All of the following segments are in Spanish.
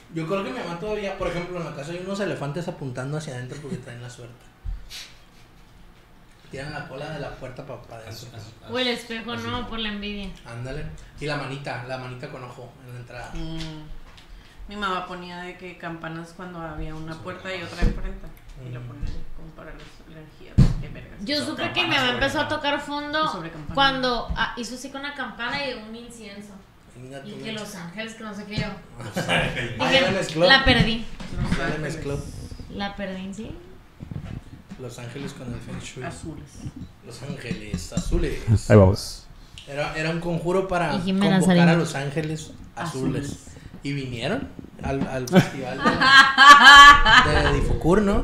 Yo creo que mi mamá todavía, por ejemplo, en la casa hay unos elefantes apuntando hacia adentro porque traen la suerte. Tiran la cola de la puerta para adentro. O el espejo, no, por la envidia. Ándale. Y la manita con ojo en la entrada. Mi mamá ponía de que campanas cuando había una puerta y otra enfrente. Y lo ponía como para las energías. Qué vergas. Yo supe que mi mamá empezó a tocar fondo cuando hizo así con una campana y un incienso. Y que Los Ángeles, que no sé qué yo. La perdí. La perdí, sí. Los Ángeles con el Feng Shui. Azules. Los Ángeles Azules. Ahí vamos. Era un conjuro para convocar a Los Ángeles Azules. Y vinieron al festival de Difucur, ¿no?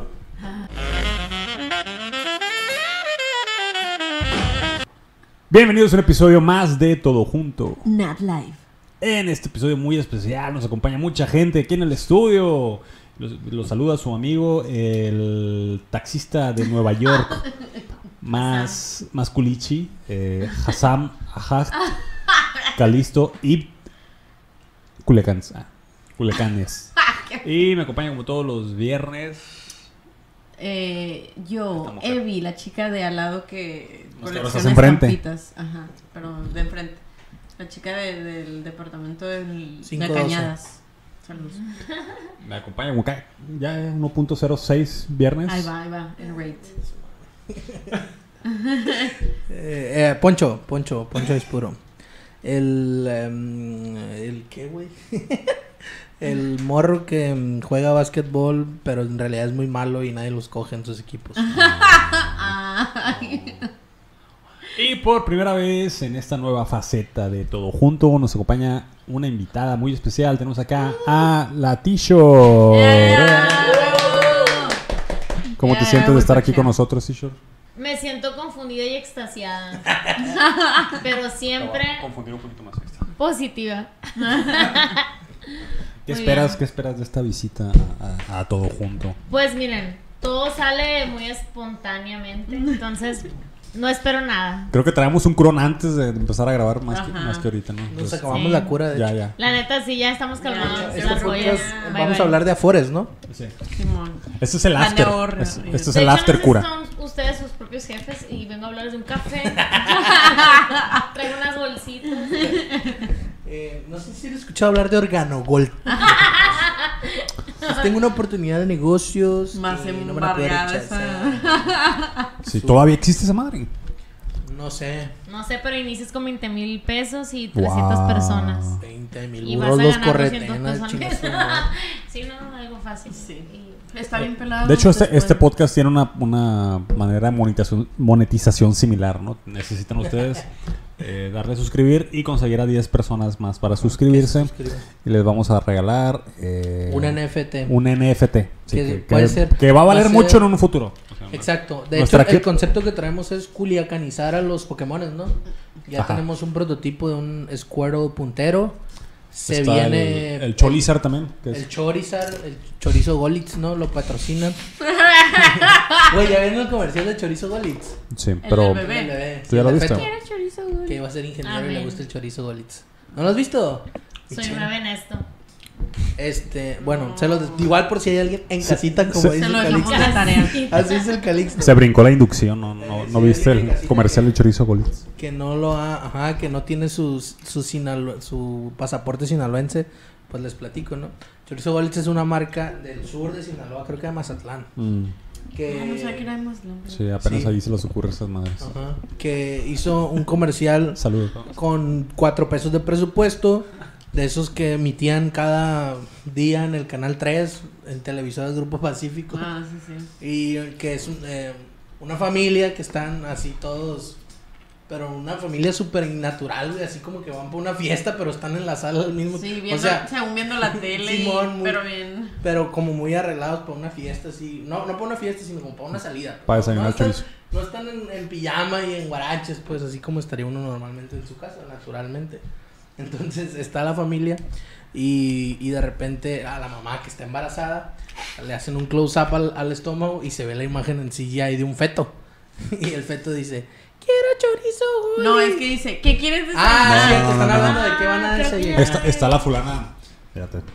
Bienvenidos a un episodio más de Todo Junto. Not Live. En este episodio muy especial nos acompaña mucha gente aquí en el estudio. Los saluda su amigo, el taxista de Nueva York, más culichi, Hassam, Ajat, Calisto y Culiacanes. Y me acompaña como todos los viernes. Yo, Evi, la chica de al lado que colecciona estampitas. Ajá, pero de enfrente. La chica del departamento de Cañadas. Saludos. Me acompaña como ya 1.06 viernes. Ahí va, en rate. Poncho es puro. El ¿qué, güey? El morro que juega básquetbol, pero en realidad es muy malo y nadie los coge en sus equipos. Y por primera vez en esta nueva faceta de Todo Junto nos acompaña una invitada muy especial. Tenemos acá a la T-Short. ¿Cómo te sientes de estar aquí con nosotros, T-Short? Me siento confundida y extasiada. Pero siempre confundir un poquito más. positiva. ¿Qué esperas de esta visita a Todo Junto? Pues miren, todo sale muy espontáneamente. Entonces no espero nada. Creo que traemos un cron antes de empezar a grabar más que ahorita, ¿no? Nos acabamos la cura, de hecho. Ya. La neta, sí, ya estamos calmados. Vamos a hablar de Afores, ¿no? Sí. Este es el after. Este es el after cura. Son ustedes sus propios jefes y vengo a hablarles de un café. Traigo unas bolsitas. No sé si he escuchado hablar de Organogold. Pues tengo una oportunidad de negocios. Más no me la puedo rechazar. Sí, ¿todavía existe esa madre? No sé, pero inicias con 20,000 pesos y 300 personas. 20,000 Y vas burros a los ganar corretenas, 200 chingas. Sí, no, algo fácil. Sí. Está bien pelado. De hecho, este podcast tiene una manera de monetización similar, ¿no? Necesitan ustedes darle a suscribir y conseguir a 10 personas más para suscribirse. Y les vamos a regalar un NFT. Un NFT. Sí, puede ser, que va a valer mucho en un futuro. Exacto. De hecho, el concepto que traemos es culiacanizar a los Pokémones, ¿no? Ya tenemos un prototipo de un Squirtle puntero. Se está viene el Charizard también. El Charizard, el Chorizo Golitz, ¿no? Lo patrocinan. Güey, ¿ya vieron el comercial de Chorizo Golitz? Sí, pero el bebé. ¿Tú ya lo viste? ¿Qué era Chorizo Golitz? Que iba a ser ingeniero y le gusta el Chorizo Golitz. ¿No lo has visto? Soy nueva en esto. Bueno, igual por si hay alguien en casita, como dice el Calixto. Así es el Calixto. Se brincó la inducción, ¿no viste el comercial de Chorizo Golitz? Que no que no tiene su pasaporte sinaloense, pues les platico, ¿no? Chorizo Golitz es una marca del sur de Sinaloa, creo que de Mazatlán. Que... No sé qué era más. Sí, apenas ahí se les ocurre esas madres. Ajá. Que hizo un comercial Saludos. con 4 pesos de presupuesto. De esos que emitían cada día en el Canal 3, en televisoras Grupo Pacífico. Sí. Y que es una familia que están así todos, pero una familia súper innatural, güey, así como que van por una fiesta, pero están en la sala al mismo tiempo. Sí, según viendo la tele, Simón, pero bien. Pero como muy arreglados para una fiesta, así. No para una fiesta, sino como para una salida. Para desayunar chorizo. No están en pijama y en guaraches, pues así como estaría uno normalmente en su casa, naturalmente. Entonces está la familia y de repente a la mamá que está embarazada le hacen un close-up al estómago y se ve la imagen en CGI de un feto. Y el feto dice, quiero chorizo, güey. No, es que dice, ¿qué quieres decir? Cierto, están hablando de qué van a desayunar. Está la fulana. Fíjate.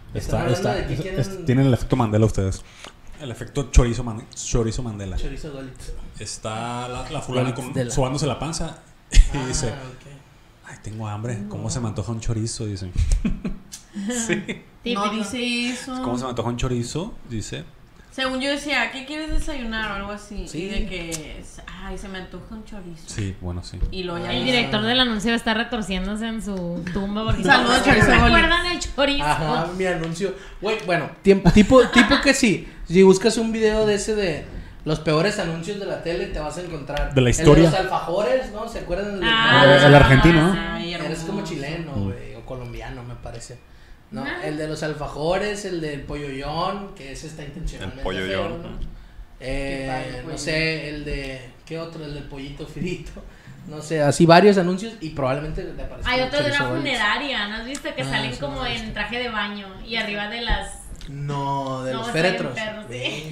Tienen el efecto Mandela ustedes. El efecto chorizo Mandela. Chorizo Golitz. Está la fulana sobándose la panza y dice, okay. Ay, tengo hambre. ¿Cómo se me antoja un chorizo? Dice. Sí. No dice eso. ¿Cómo se me antoja un chorizo? Dice. Según yo decía, ¿qué quieres desayunar o algo así? Sí. Y de que, ay, se me antoja un chorizo. Sí, bueno, sí. Y lo el director del anuncio está retorciéndose en su tumba porque saludos, chorizo. ¿Se acuerdan el chorizo? Ajá, mi anuncio. Güey, bueno, tipo que sí. Si buscas un video de ese de los peores anuncios de la tele, te vas a encontrar. De la historia. El de los alfajores, ¿no? ¿Se acuerdan? El argentino, ¿no? Eres como chileno, güey, o colombiano, me parece. No, el de los alfajores, el del pollollón, que ese está intencionalmente. El pollollón. No sé, el de. ¿Qué otro? El del pollito frito. No sé, así varios anuncios y probablemente le aparezca. Hay otro de una funeraria, ¿no has visto? Que salen como en traje de baño y arriba de las. No, de los féretros. Sí.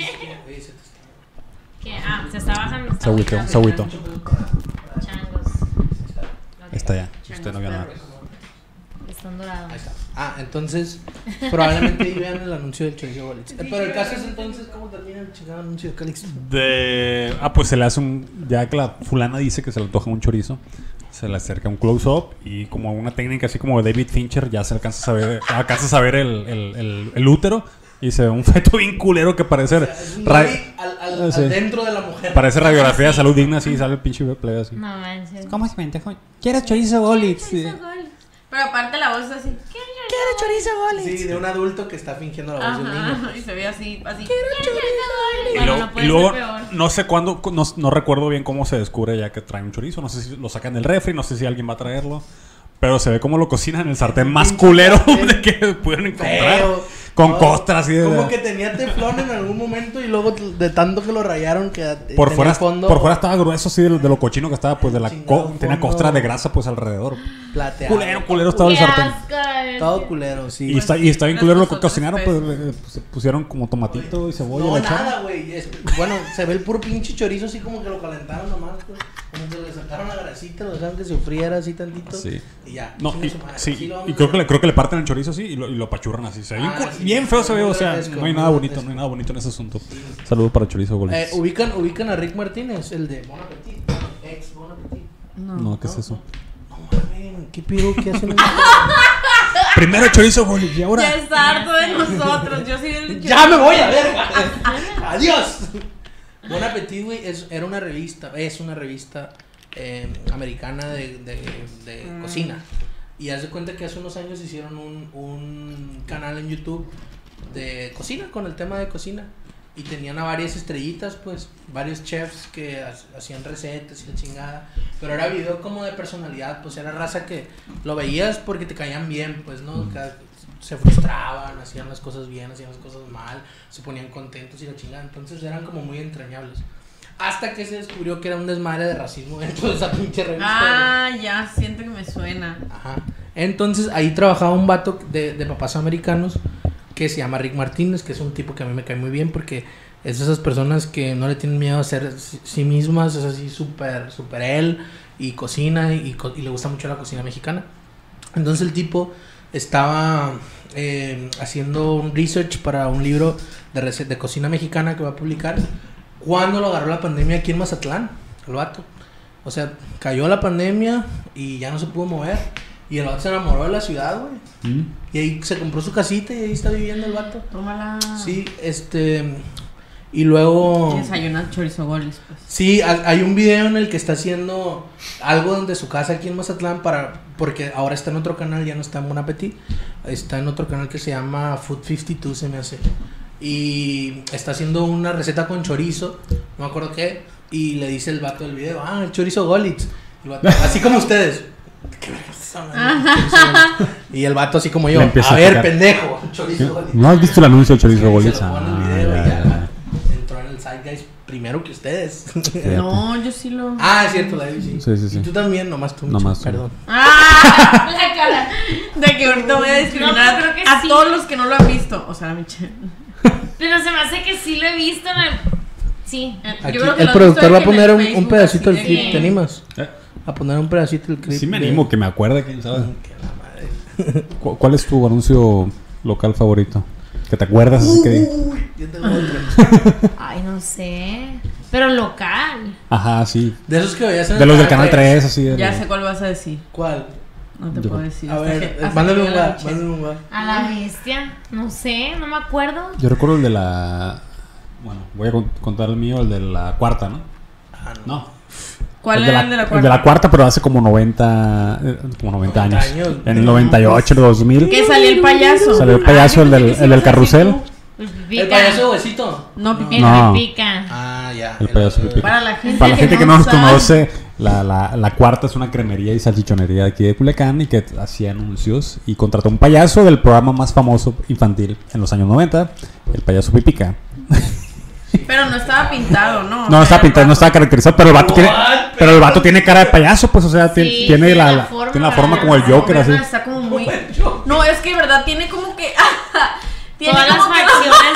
Se está bajando. Sabuito. Changos. Está ya. Usted no vio nada. Están dorados. Ahí está. Entonces, probablemente ahí vean el anuncio del chorizo Golitz. Pero el caso es entonces, ¿cómo termina el chingado anuncio de Calix? Pues se le hace ya que la fulana dice que se le antoja un chorizo, se le acerca un close-up y como una técnica así como de David Fincher, ya se alcanza a ver el útero y se ve un feto bien culero que parece... al dentro de la mujer. Parece radiografía de salud digna, así sale el pinche plebe así. No manches. ¿Cómo se me antoja? ¿Quieres chorizo Golitz? Pero aparte la voz es así. Quiero chorizo Golitz. Sí, de un adulto que está fingiendo la voz de un niño. Y se ve así. Quiero chorizo Golitz. Y luego no sé cuándo, no recuerdo bien cómo se descubre ya que trae un chorizo. No sé si lo sacan del refri, no sé si alguien va a traerlo. Pero se ve cómo lo cocinan en el sartén más culero de que pudieron encontrar. Con costras y de... Como que tenía teflón en algún momento y luego de tanto que lo rayaron que por fuera estaba grueso así de lo cochino que estaba, pues de la tenía costra de grasa pues alrededor. Plateado. Culero estaba el sartén. Todo culero, sí. Y está bien culero lo que cocinaron, pues pusieron como tomatito y cebolla. No, nada, güey. Bueno, se ve el puro pinche chorizo así como que lo calentaron nomás, pues. Como que le sacaron la grasita, lo dejaron que sufriera así tantito. Sí. Y ya. No, y creo que le parten el chorizo así y lo apachurran así. Se ve bien feo se ve, o sea, no hay nada bonito en ese asunto. Saludos para Chorizo Golitz. ¿Ubican a Rick Martínez, el de Bon Appetit? Ex Bon Appetit. No, ¿qué es eso? No mames, ¿qué pido que hacen? Primero Chorizo Golitz y ahora... Ya está harto de nosotros, yo sí el... ¡Ya me voy a ver! ¡Adiós! Bon Appetit, güey, es una revista americana de cocina. Y haz de cuenta que hace unos años hicieron un canal en YouTube de cocina, con el tema de cocina. Y tenían a varias estrellitas, pues, varios chefs que hacían recetas y la chingada. Pero era video como de personalidad, pues era raza que lo veías porque te caían bien, pues, ¿no? Se frustraban, hacían las cosas bien, hacían las cosas mal, se ponían contentos y la chingada. Entonces eran como muy entrañables. Hasta que se descubrió que era un desmadre de racismo dentro de esa pinche revista. Ya, siento que me suena. Ajá. Entonces ahí trabajaba un vato de papás americanos que se llama Rick Martínez, que es un tipo que a mí me cae muy bien porque es de esas personas que no le tienen miedo a ser sí mismas, es así súper él, y cocina y le gusta mucho la cocina mexicana. Entonces el tipo estaba haciendo un research para un libro de cocina mexicana que va a publicar cuando lo agarró la pandemia aquí en Mazatlán, el vato. O sea, cayó la pandemia y ya no se pudo mover. Y el vato se enamoró de la ciudad, güey. Y ahí se compró su casita y ahí está viviendo el vato. Tómala. Sí, y luego... Desayunar chorizo Golitz, pues. Sí, hay un video en el que está haciendo algo de su casa aquí en Mazatlán porque ahora está en otro canal, ya no está en Bon Appetit. Está en otro canal que se llama Food 52, se me hace. Y está haciendo una receta con chorizo, no me acuerdo qué. Y le dice el vato del video, el chorizo Golitz. Así como ustedes. ¿Qué verga estás hablando? Y el vato así como yo, a ver, pendejo, chorizo Golitz. ¿No has visto el anuncio de chorizo Golitz? Entró en el Zeitgeist primero que ustedes. No, yo sí lo... Es cierto, la vi, sí. Y tú también, nomás tú. Perdón. La cara. De que ahorita voy a discriminar a todos los que no lo han visto. O sea, Michelle. Pero se me hace que sí lo he visto en el... Sí. Aquí, el productor va a poner un pedacito del clip. ¿Te animas? A poner un pedacito del clip. Sí me animo, que me acuerde, quién sabe. ¿Cuál es tu anuncio local favorito? ¿Que te acuerdas así que? Yo tengo otro. Ay, no sé. Pero local. Ajá, sí. De esos que veías en De los del Canal 3, así. Ya sé cuál vas a decir. ¿Cuál? No te puedo decir. A ver, mándame un lugar, A la bestia. No sé, no me acuerdo. Yo recuerdo el de la... Bueno, voy a contar el mío, el de la cuarta, ¿no? Ah, No. ¿Cuál era el de la cuarta? El de la cuarta, pero hace como 90 años. En el 98, el 2000. ¿Qué salió el payaso? Salió el payaso, el del carrusel. ¿El payaso huesito? No, Pipica. No. Pipica. Ah, ya. El payaso Pipica. Para la gente, Para la gente que no nos sabe. conoce, la cuarta es una cremería y salchichonería de aquí de Culiacán y que hacía anuncios y contrató un payaso del programa más famoso infantil en los años 90, el payaso Pipica. Pero no estaba pintado, ¿no? No estaba pintado, no estaba caracterizado, pero el vato tiene cara de payaso, pues, o sea, Sí, tiene la forma, forma como el Joker, así. Está como muy... No, es que de verdad tiene como que... tiene Todas las como que- facciones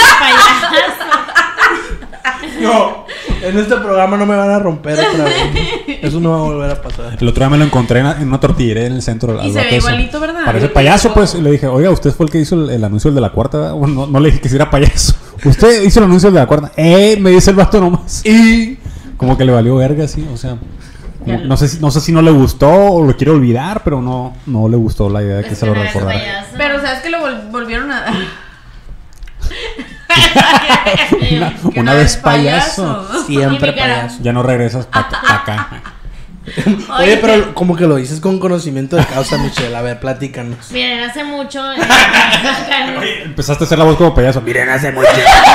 de payaso. No, en este programa no me van a romper otra vez. Eso no va a volver a pasar. El otro día me lo encontré en una tortillería en el centro. Y al se ve vato ese. igualito, ¿verdad? Parece payaso, pues. Y le dije, oiga, usted fue el que hizo el anuncio del de la cuarta. Bueno, no le dije que si era payaso. Usted hizo el anuncio del de la cuarta. Me dice el vato nomás. Y como que le valió verga, sí. O sea, no sé si no le gustó o lo quiere olvidar, pero no le gustó la idea de que se lo recordara. Pero ¿sabes que lo volvieron a... Una vez payaso. Siempre Y mi cara. payaso. Ya no regresas para acá. Oye, pero como que lo dices con conocimiento de causa, Michelle. A ver, platícanos. Miren, hace mucho. Empezaste a hacer la voz como payaso. Miren, hace mucho.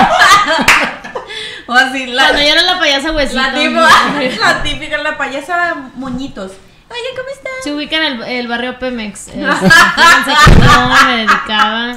O así, Cuando yo era la payasa huesito. la típica, la payasa moñitos. Oye, ¿cómo estás? Se ubica en el barrio Pemex. Fíjense que no me dedicaba.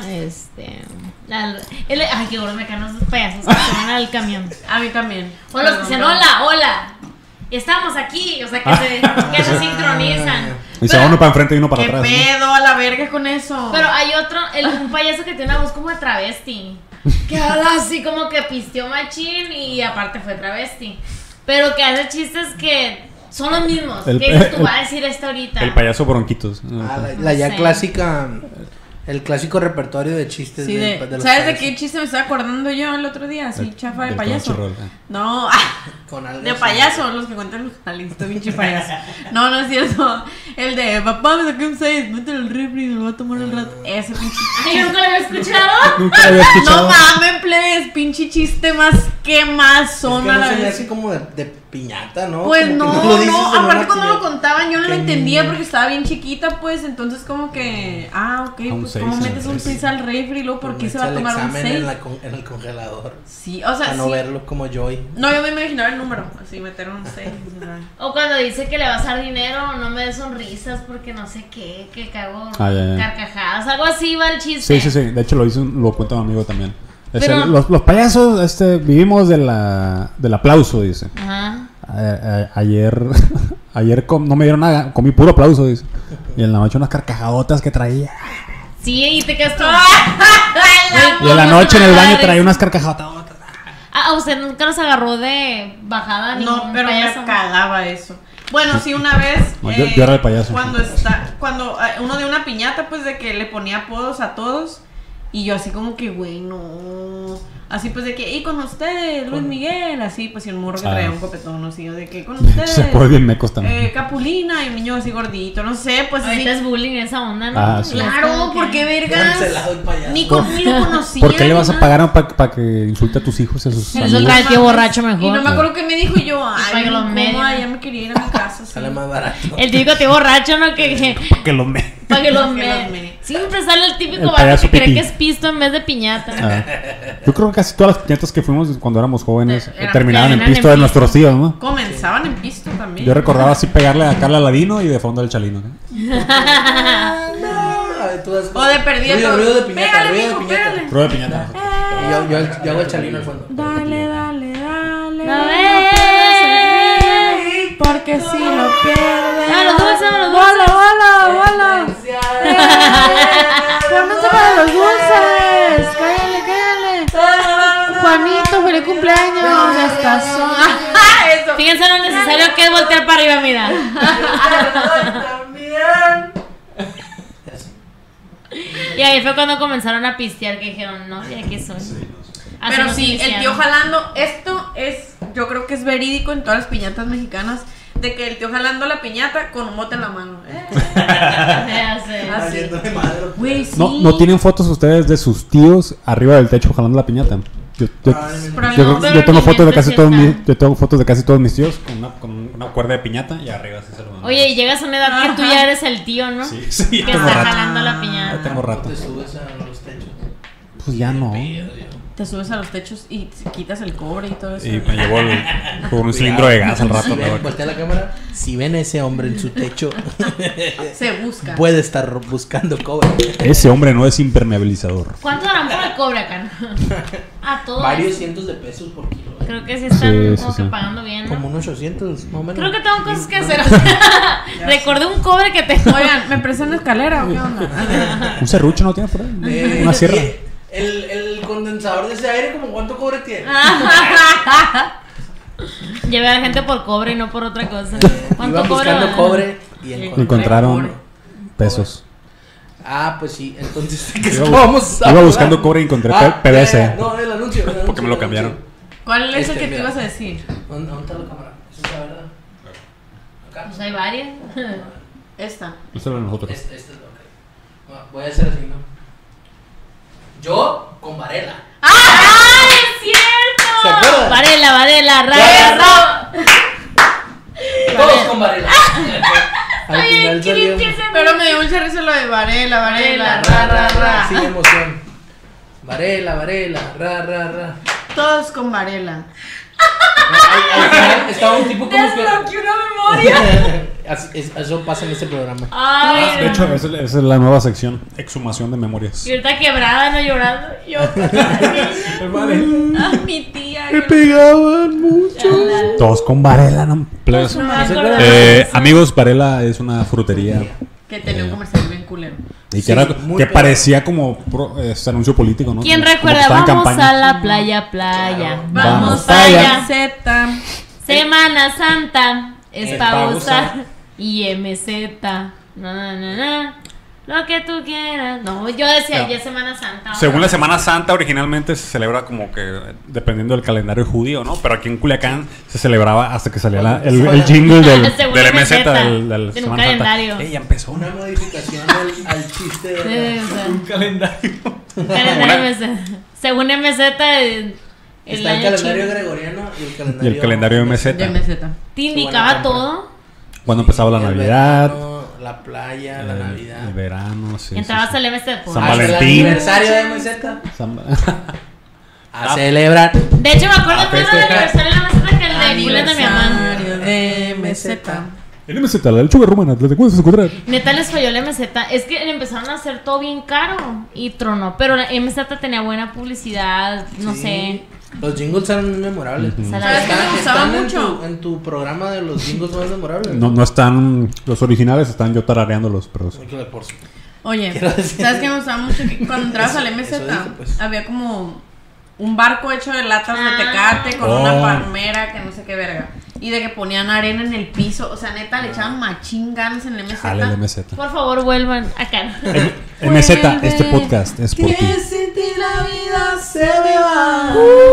Ay, qué gordo me caen los payasos que se van al camión. A mí también. O los que dicen, hola. Estamos aquí. O sea, que se sincronizan. Y se va uno para enfrente y uno para ¿Qué atrás. ¿no? pedo a la verga con eso? Pero hay otro, un payaso que tiene una voz como de travesti. Que habla así como que pisteó machín y aparte fue travesti. Pero que hace chistes que son los mismos. ¿Qué dices tú? Va a decir esto ahorita. El payaso bronquitos. La ya Sí. clásica. El clásico repertorio de chistes Sí, de los ¿sabes de payasos. qué chiste me estaba acordando yo el otro día? Así, chafa de Del payaso. Crunchyroll, No, Con algo de así. payaso, los que cuentan los alisto, pinche payaso. No, no es cierto. El de papá me saqué un 6, mételo al refri y me lo voy a tomar al rato. Ese pinche. Ay, yo nunca lo había escuchado. Nunca lo había escuchado. No mames, plebes, pinche chiste más que más son Es que a no la se me vez. hace como de piñata, ¿no? Pues Como no, que lo dices en aparte una cuando lo piñata. contaban yo no lo Que entendía ni- porque estaba bien chiquita, pues entonces como que, ok, un pues seis cómo en metes el un refri. 6 al refri y luego por qué se va a Echa el tomar un examen 6. en el congelador. Sí, o sea, Para no sí. verlo como Joy. No, yo me imaginaba el número, así meter un 6. O cuando dice que le vas a dar dinero, no me des sonrisas porque no sé qué, que cago Ya. carcajadas. Algo así va el chiste. Sí. De hecho, lo cuenta un amigo también. Pero- Los payasos vivimos del aplauso, dice. Ajá. Ayer no me dieron nada, comí puro aplauso, dice. Y en la noche unas carcajadotas que traía. Sí, y te quedas tú. Y en la noche en el baño traía unas carcajadotas. Ah, usted nunca nos agarró de bajada ni No, pero payaso. me cagaba eso. Bueno, sí, una vez. No, yo era el payaso. Cuando uno de una piñata, pues de que le ponía apodos a todos. Y yo así como que, güey, no. Así pues de que, y con ustedes, Luis Miguel, así pues y un morro que traía un copetón, así, de que con ustedes. Se pone bien mecos también. Capulina y un niño así gordito, no sé, pues así. Ahorita es bullying esa onda, ¿no? Ah, sí. Claro, ¿por qué vergas? Cancelado el payaso. Ni lo conocía. ¿Por qué le ni vas a nada. pagar para que insulte a tus hijos y a sus Eso amigos? trae el tío borracho mejor. Y no me acuerdo qué me dijo y yo, ay, para que lo cómoda, medien. ya me quería ir a mi casa. Sí. Sale más barato. El típico tío borracho, ¿no? Que Que lo me... para que los Que los me. me. Siempre sale el El típico vato payaso que cree pipí. que es pisto en vez de piñata. Yo creo que casi todas las piñatas que fuimos cuando éramos jóvenes terminaban en terminan pisto en de nuestros tíos, ¿no? Comenzaban en pisto también. Yo recordaba así pegarle a Carla Ladino y de fondo al Chalino. ¿Eh? A ver, tú das- O de perdiendo. Ruido de piñata, Pégale, ruido de mijo, piñata. pégale. Prueba de piñata. Yo hago el chalino al fondo. Dale, dale, dale. A ver. Porque si lo pierdes. Ah, los dulces, los dulces. ¡Hola! ¡Pónganse para los dulces! ¡Cállale! Juanito, feliz cumpleaños. Estas son. Eso. Fíjense lo necesario que es voltear para arriba, mira. Y ahí fue cuando comenzaron a pistear, que dijeron, no, ya que soy. Sí, Pero sí, el tío jalando, esto es, yo creo que es verídico en todas las piñatas mexicanas, de que el tío jalando la piñata con un bote en la mano. Haciéndole madre. Güey, sí. ¿No tienen fotos ustedes de sus tíos arriba del techo jalando la piñata? Yo tengo fotos de casi todos mis tíos con una cuerda de piñata y arriba así se lo dan. Oye, y llegas a una edad que tú ya eres el tío, ¿no? Sí, que está jalando la piñata. Ya tengo rato. ¿Te subes a los techos? Pues ya no. Te subes a los techos y quitas el cobre y todo eso. Y me llevó con un cilindro de gas al rato. Voltea la cámara. Si ven a ese hombre en su techo, se busca. Puede estar buscando cobre. Ese hombre no es impermeabilizador. ¿Cuánto darán por el cobre acá? A todos. Varios cientos de pesos por kilo. Creo que sí están como que pagando bien, ¿no? Como unos 800, más o menos. Creo que tengo cosas que hacer. Recordé un cobre que tengo. Oigan, ¿me prestan una escalera o qué onda? ¿Un serrucho no tiene por ahí? ¿Una sierra? El condensador de ese aire, ¿como cuánto cobre tiene? Llevé a la gente por cobre y no por otra cosa. Iban buscando cobre y encontraron pesos. Ah, pues sí, entonces iba buscando cobre y encontré PVC. No, el anuncio. Porque me lo cambiaron. ¿Cuál es el que te ibas a decir? ¿Dónde está la cámara? Esa es la verdad. Acá. Pues hay varias. Esta. Esta es de nosotros. Esta es ok. Voy a hacer así, ¿no? Yo con Varela. ¡Ah! ¡Es cierto! ¿Se acuerdan? Varela, Todos con Varela. Al final salió. Pero me dio mucha risa lo de Varela, ra. Sin emoción. Varela, ra. Todos con Varela. Al final estaba un tipo como que... Desbloqueé una memoria. Eso pasa en este programa. Ay, De hecho, esa es la nueva sección. Exhumación de memorias. y ahorita quebrada, no llorando. Yo. Ah, mi tía. Me pegaban mucho. Todos con Varela, ¿no? Plebes. Amigos, Varela es una frutería Que tenía un comercial bien culero. y que parecía como anuncio político, ¿no? ¿Quién Como recuerda? estaba en Vamos campaña. a la playa. Claro. Vamos allá. Z. Semana Santa es pa' pa' usar. usar. Y MZ. Lo que tú quieras. No, yo decía ya Semana Santa. Según la Semana Santa, originalmente se celebra como que dependiendo del calendario judío, ¿no? Pero aquí en Culiacán se celebraba hasta que salía el jingle del MZ del en un Semana calendario. Santa. Ya empezó. Una modificación al chiste Sí, de... o sea, Un calendario. calendario MZ. Según MZ, el Está el año calendario chino. gregoriano Y el calendario MZ. De MZ. Te indicaba todo. Cuando empezaba la El Navidad. verano, la playa, la Navidad. El verano, sí. Entrabas sí, al MZ. pues. San Hasta Valentín. el aniversario de MZ. sí. A celebrar. De hecho, me acuerdo A que era el festejar. aniversario de la MZ que el de cules de mi mamá. De MZ. El MZ, la lechuga rumana, ¿te puedes encontrar? Neta les falló el MZ. Es que le empezaron a hacer todo bien caro y tronó. Pero la MZ tenía buena publicidad, no Sí. sé. Los jingles eran muy memorables. ¿Sabes qué me gustaba Están mucho? en tu programa de los jingles más memorables. No están, los originales están yo tarareándolos, pero Por su- Oye, Quiero decir- ¿sabes qué me gustaba mucho? Que cuando entrabas Eso- al MZ, eso dije, pues. había como un barco hecho de latas de Tecate con Oh. una palmera que no sé qué verga. Y de que ponían arena en el piso. O sea, neta, le echaban machín ganas en el MZ. jale el MZ. Por favor, vuelvan acá. MZ, este podcast es por ti. sin ti la vida se me va.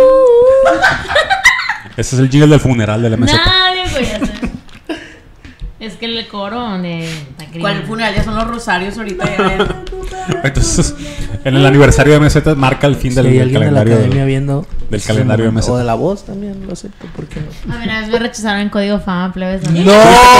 Ese es el jingle del funeral del MZ. Nadie, güey, ya sé. Es que el coro de... ¿Cuál funeral? Ya son los rosarios ahorita. Ya. Entonces, en el aniversario de MZ marca el fin Si del, hay del alguien de la calendario academia viendo del calendario de MZ. o de la voz también, lo acepto, ¿por qué no? A ver, una vez me rechazaron en código fama, plebes. ¿no? ¡No!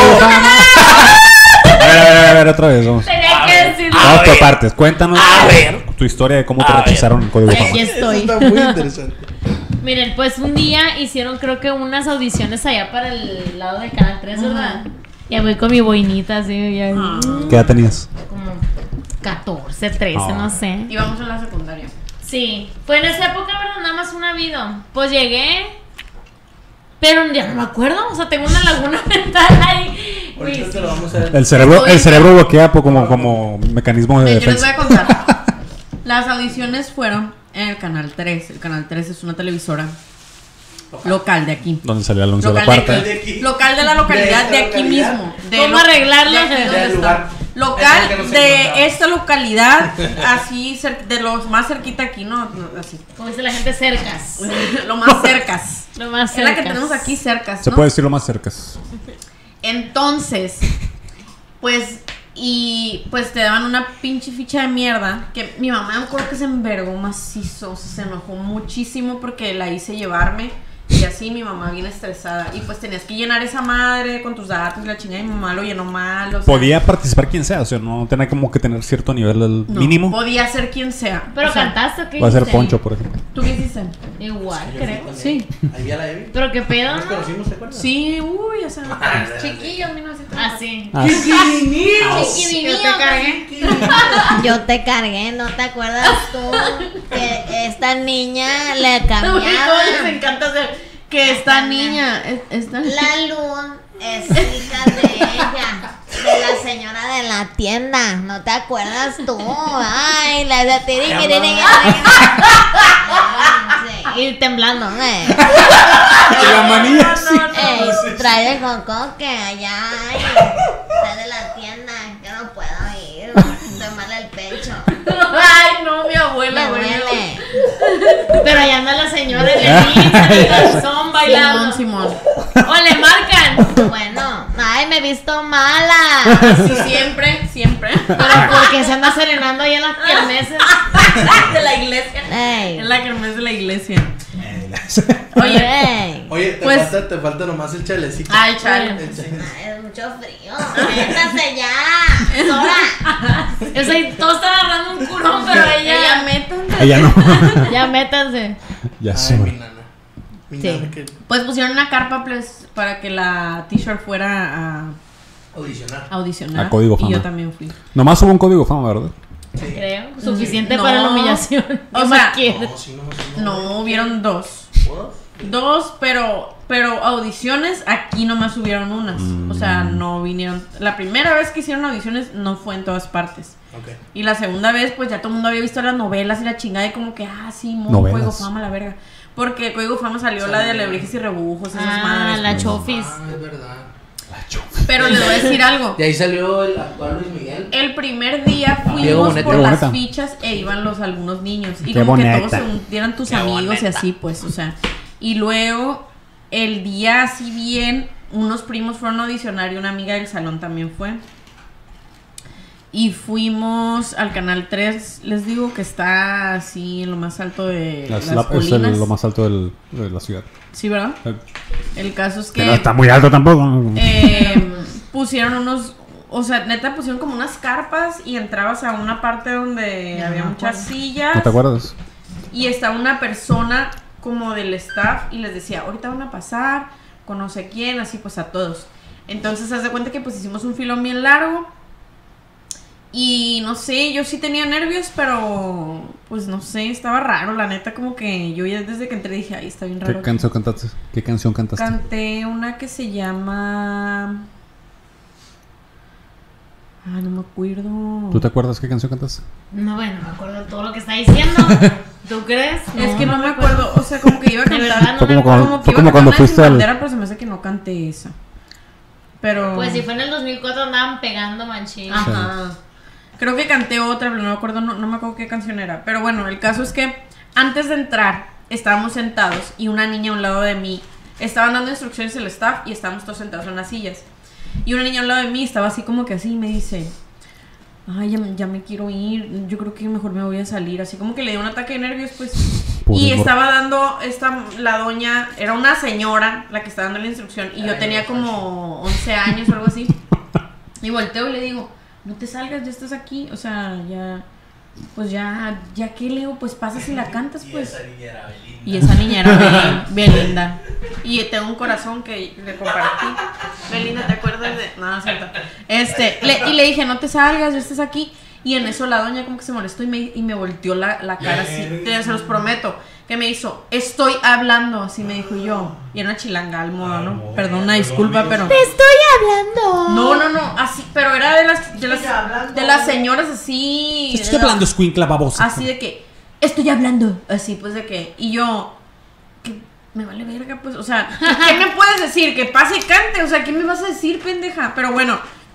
A ver, otra vez, vamos. Tenía que decirlo. Vamos por partes. Cuéntanos tu historia de cómo te rechazaron en Código Aquí Fama. estoy. Eso está muy interesante. Miren, pues un día hicieron creo que unas audiciones allá para el lado del Canal 3, ¿verdad? Ya voy con mi boinita así, ya, ¿Qué edad tenías? como 14, 13, no sé. Íbamos en la secundaria. Sí, fue en esa época, ¿verdad? Nada más un habido. Pues llegué, pero ya no me acuerdo, o sea, tengo una laguna mental ahí. Güey, Ahorita te lo sí. vamos a ver. El cerebro bloquea como mecanismo de Yo les voy defensa. a contar. Las audiciones fueron en el Canal 3. El Canal 3 es una televisora local de aquí. Donde salió el anuncio de la Local cuarta. de aquí. Local de la localidad De de esta aquí localidad. mismo. ¿Cómo arreglarlo? de aquí donde Del está. lugar. local de esta localidad, así de los más cerquita aquí, ¿no? Así. Como dice la gente, cercas. Lo más cercas. Lo más cercas. Es la que tenemos aquí cercas, ¿no? Se puede decir lo más cercas. Entonces, pues, y pues te daban una pinche ficha de mierda. Que mi mamá me acuerdo que se envergó macizo, o sea, se enojó muchísimo porque la hice llevarme. Y así mi mamá bien estresada. Y pues tenías que llenar esa madre con tus datos y la chingada. Y mi mamá lo llenó mal. O sea, podía participar quien sea, o sea, no tenía como que tener cierto nivel mínimo. Podía ser quien sea. Pero o sea, cantaste, ¿o qué va a ser hiciste? Poncho, por ejemplo. ¿Tú qué hiciste? Igual, Sí, creo. Sí. Ahí ya la vi. Pero qué pedo. Nos conocimos, ¿te acuerdas? Sí, uy, ya sabes. Chiquillos, 1900. Así. Ah, Chiquinillo. Yo te cargué. Yo te cargué, ¿no te acuerdas tú? Que esta niña le cambiaba. Les encanta hacer que esta niña. La Luz es hija de ella, de la señora de la tienda. ¿No te acuerdas tú? Ay, la de y temblando, la manía, sí. Trae el coco que allá hay. Está de la tienda, que no puedo ir. Estoy mal el pecho. Ay, no, mi abuela, Me güey. duele. Pero allá anda la señora y le dicen, son bailando. Simón. O le marcan. Bueno, ay, me he visto mala. Sí, siempre. Pero porque se anda serenando ahí en las kermeses. De la iglesia. Ey. En la kermés de la iglesia. Oye, Oye, pues- te falta nomás el chalecito. ay, chale. El chalecito. Ay, es mucho frío. Métase ya. Sora. O sea, todos están agarrando un curón, pero ella. métanse. Ella no. Ya métanse. Ya Ay, sé. mi nana. Mi Sí. nana que Pues pusieron una carpa pues, para que la t-shirt fuera a audicionar. audicionar. A Código Y Fama. yo también fui. Nomás hubo un código fama, ¿verdad? Sí. Creo. Suficiente No. para la humillación. O ¿Qué sea, más quieres? No, sí, no. No, hubieron dos. ¿Puedo? Dos, pero audiciones aquí nomás hubieron unas. O sea, no vinieron. La primera vez que hicieron audiciones no fue en todas partes. Ok. Y la segunda vez, pues ya todo el mundo había visto las novelas y la chingada y como que, sí, Novelas. Código Fama, la verga. Porque Código Fama salió la de Alebrijes y Rebujos, esas madres. La chofis. Ah, es verdad. Pero les voy a decir algo. De ahí salió el actual Luis Miguel. El primer día Diego fuimos Boneta. por Diego las Boneta. fichas e iban los algunos niños. Y Qué como que boneta. todos eran tus Qué amigos y boneta. así, pues, o sea. Y luego, el día así bien, unos primos fueron a audicionar y una amiga del salón también fue. Y fuimos al Canal 3, les digo que está así en lo más alto de las Es colinas. lo más alto de la ciudad. Sí, ¿verdad? El caso es Que que no está muy alto tampoco. pusieron unos, o sea, neta pusieron como unas carpas y entrabas a una parte donde No había me muchas acuerdo. sillas. ¿No te acuerdas? Y estaba una persona como del staff y les decía, ahorita van a pasar con no sé quién, así pues a todos. Entonces, haz de cuenta que pues hicimos un filón bien largo. Y no sé, yo sí tenía nervios, pero pues no sé, estaba raro, la neta, como que yo ya desde que entré dije, ay, está bien raro. ¿Qué canción cantaste? ¿Qué canción cantaste? Canté una que se llama... Ah, no me acuerdo. ¿Tú te acuerdas qué canción cantaste? No, bueno, me acuerdo de todo lo que está diciendo. ¿Tú crees? Es que no me acuerdo, o sea, como que iba a De cantar. verdad, no Fue me como acuerdo. Como que Fue iba a como cuando cantar Una fuiste Sin al- Bandera, pero se me hace que no canté esa. Pero... Pues si fue en el 2004 andaban pegando machín. Ajá. Creo que canté otra, pero no me acuerdo, no me acuerdo qué canción era. Pero bueno, el caso es que antes de entrar estábamos sentados y una niña a un lado de mí estaban dando instrucciones el staff y estábamos todos sentados en las sillas. Y una niña a un lado de mí estaba así como que así y me dice, ay, ya me quiero ir, yo creo que mejor me voy a salir. Así como que le dio un ataque de nervios, pues. Pobre Y morra. estaba dando, la doña, era una señora la que estaba dando la instrucción y yo tenía como 11 años o algo así. Y volteo y le digo, no te salgas, ya estás aquí, o sea, pues ya que le digo, pues pasa si la cantas, pues. Y esa niña era Belinda. Y esa niña era Belinda. Y tengo un corazón que le compartí. Belinda, ¿te acuerdas de...? No, es cierto. Y le dije, no te salgas, ya estás aquí. Y en eso la doña como que se molestó y me volteó la cara así. Se los prometo. Que me hizo, estoy hablando, así me dijo yo. Y era una chilanga al modo, ¿no? Perdón, una disculpa, pero... Estoy hablando. No, así, pero era de las señoras así. Estoy hablando, escuincla babosa. Así de que, estoy hablando. Así, pues de que, y yo, que me vale verga, pues, o sea, ¿qué me puedes decir? Que pase y cante, o sea, ¿qué me vas a decir, pendeja? Pero bueno,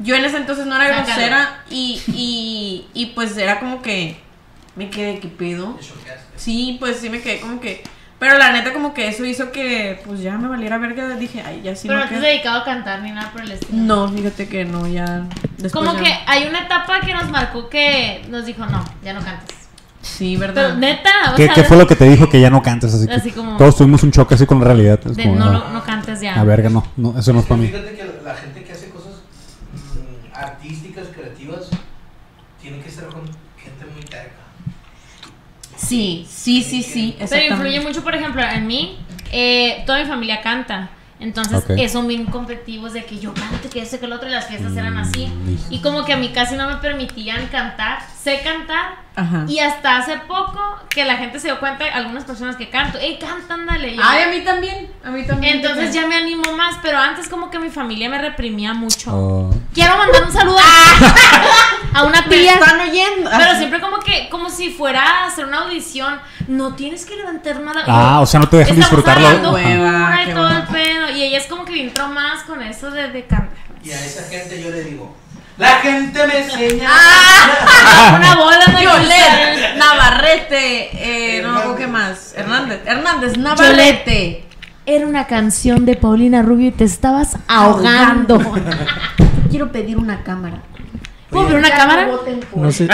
yo en ese entonces no era grosera y pues era como que me quedé, ¿qué pedo? Sí, pues sí me quedé como que... Pero la neta como que eso hizo que pues ya me valiera verga. Dije, ay, ya sí. Pero no te has dedicado a cantar ni nada por el estilo. No, fíjate que no, ya... Como que hay una etapa que nos marcó que nos dijo, no, ya no cantes. Sí, ¿verdad? Pero neta, ¿Qué fue lo que te dijo que ya no cantes? Así como, todos tuvimos un choque así con la realidad. Como, no cantes ya. A verga, no, eso no es para mí. Fíjate que la gente que hace cosas artísticas, creativas, tiene que ser con gente muy terca. Sí. Pero influye mucho, por ejemplo, en mí, toda mi familia canta. Entonces, son bien competitivos de que yo cante, que ese, que el otro, y las fiestas eran así. Y como que a mí casi no me permitían cantar. Sé cantar. Ajá. Y hasta hace poco que la gente se dio cuenta, algunas personas que canto, canta, ándale. Ay, a mí también. Entonces ya me animo más, pero antes como que mi familia me reprimía mucho. Quiero mandar un saludo a una tía. Me están oyendo. Pero siempre como si fuera a hacer una audición, no tienes que levantar nada. O sea, no te dejan disfrutarlo. Y todo el pedo. Y ella es como que bien traumada con eso de cantar. Y a esa gente yo le digo, la gente me enseña. Una bola de Yolet, Navarrete, no, ¿qué más? Hernández, Navarrete. Era una canción de Paulina Rubio y te estabas ahogando. Quiero pedir una cámara. ¿Puedo pedir una cámara? No sé.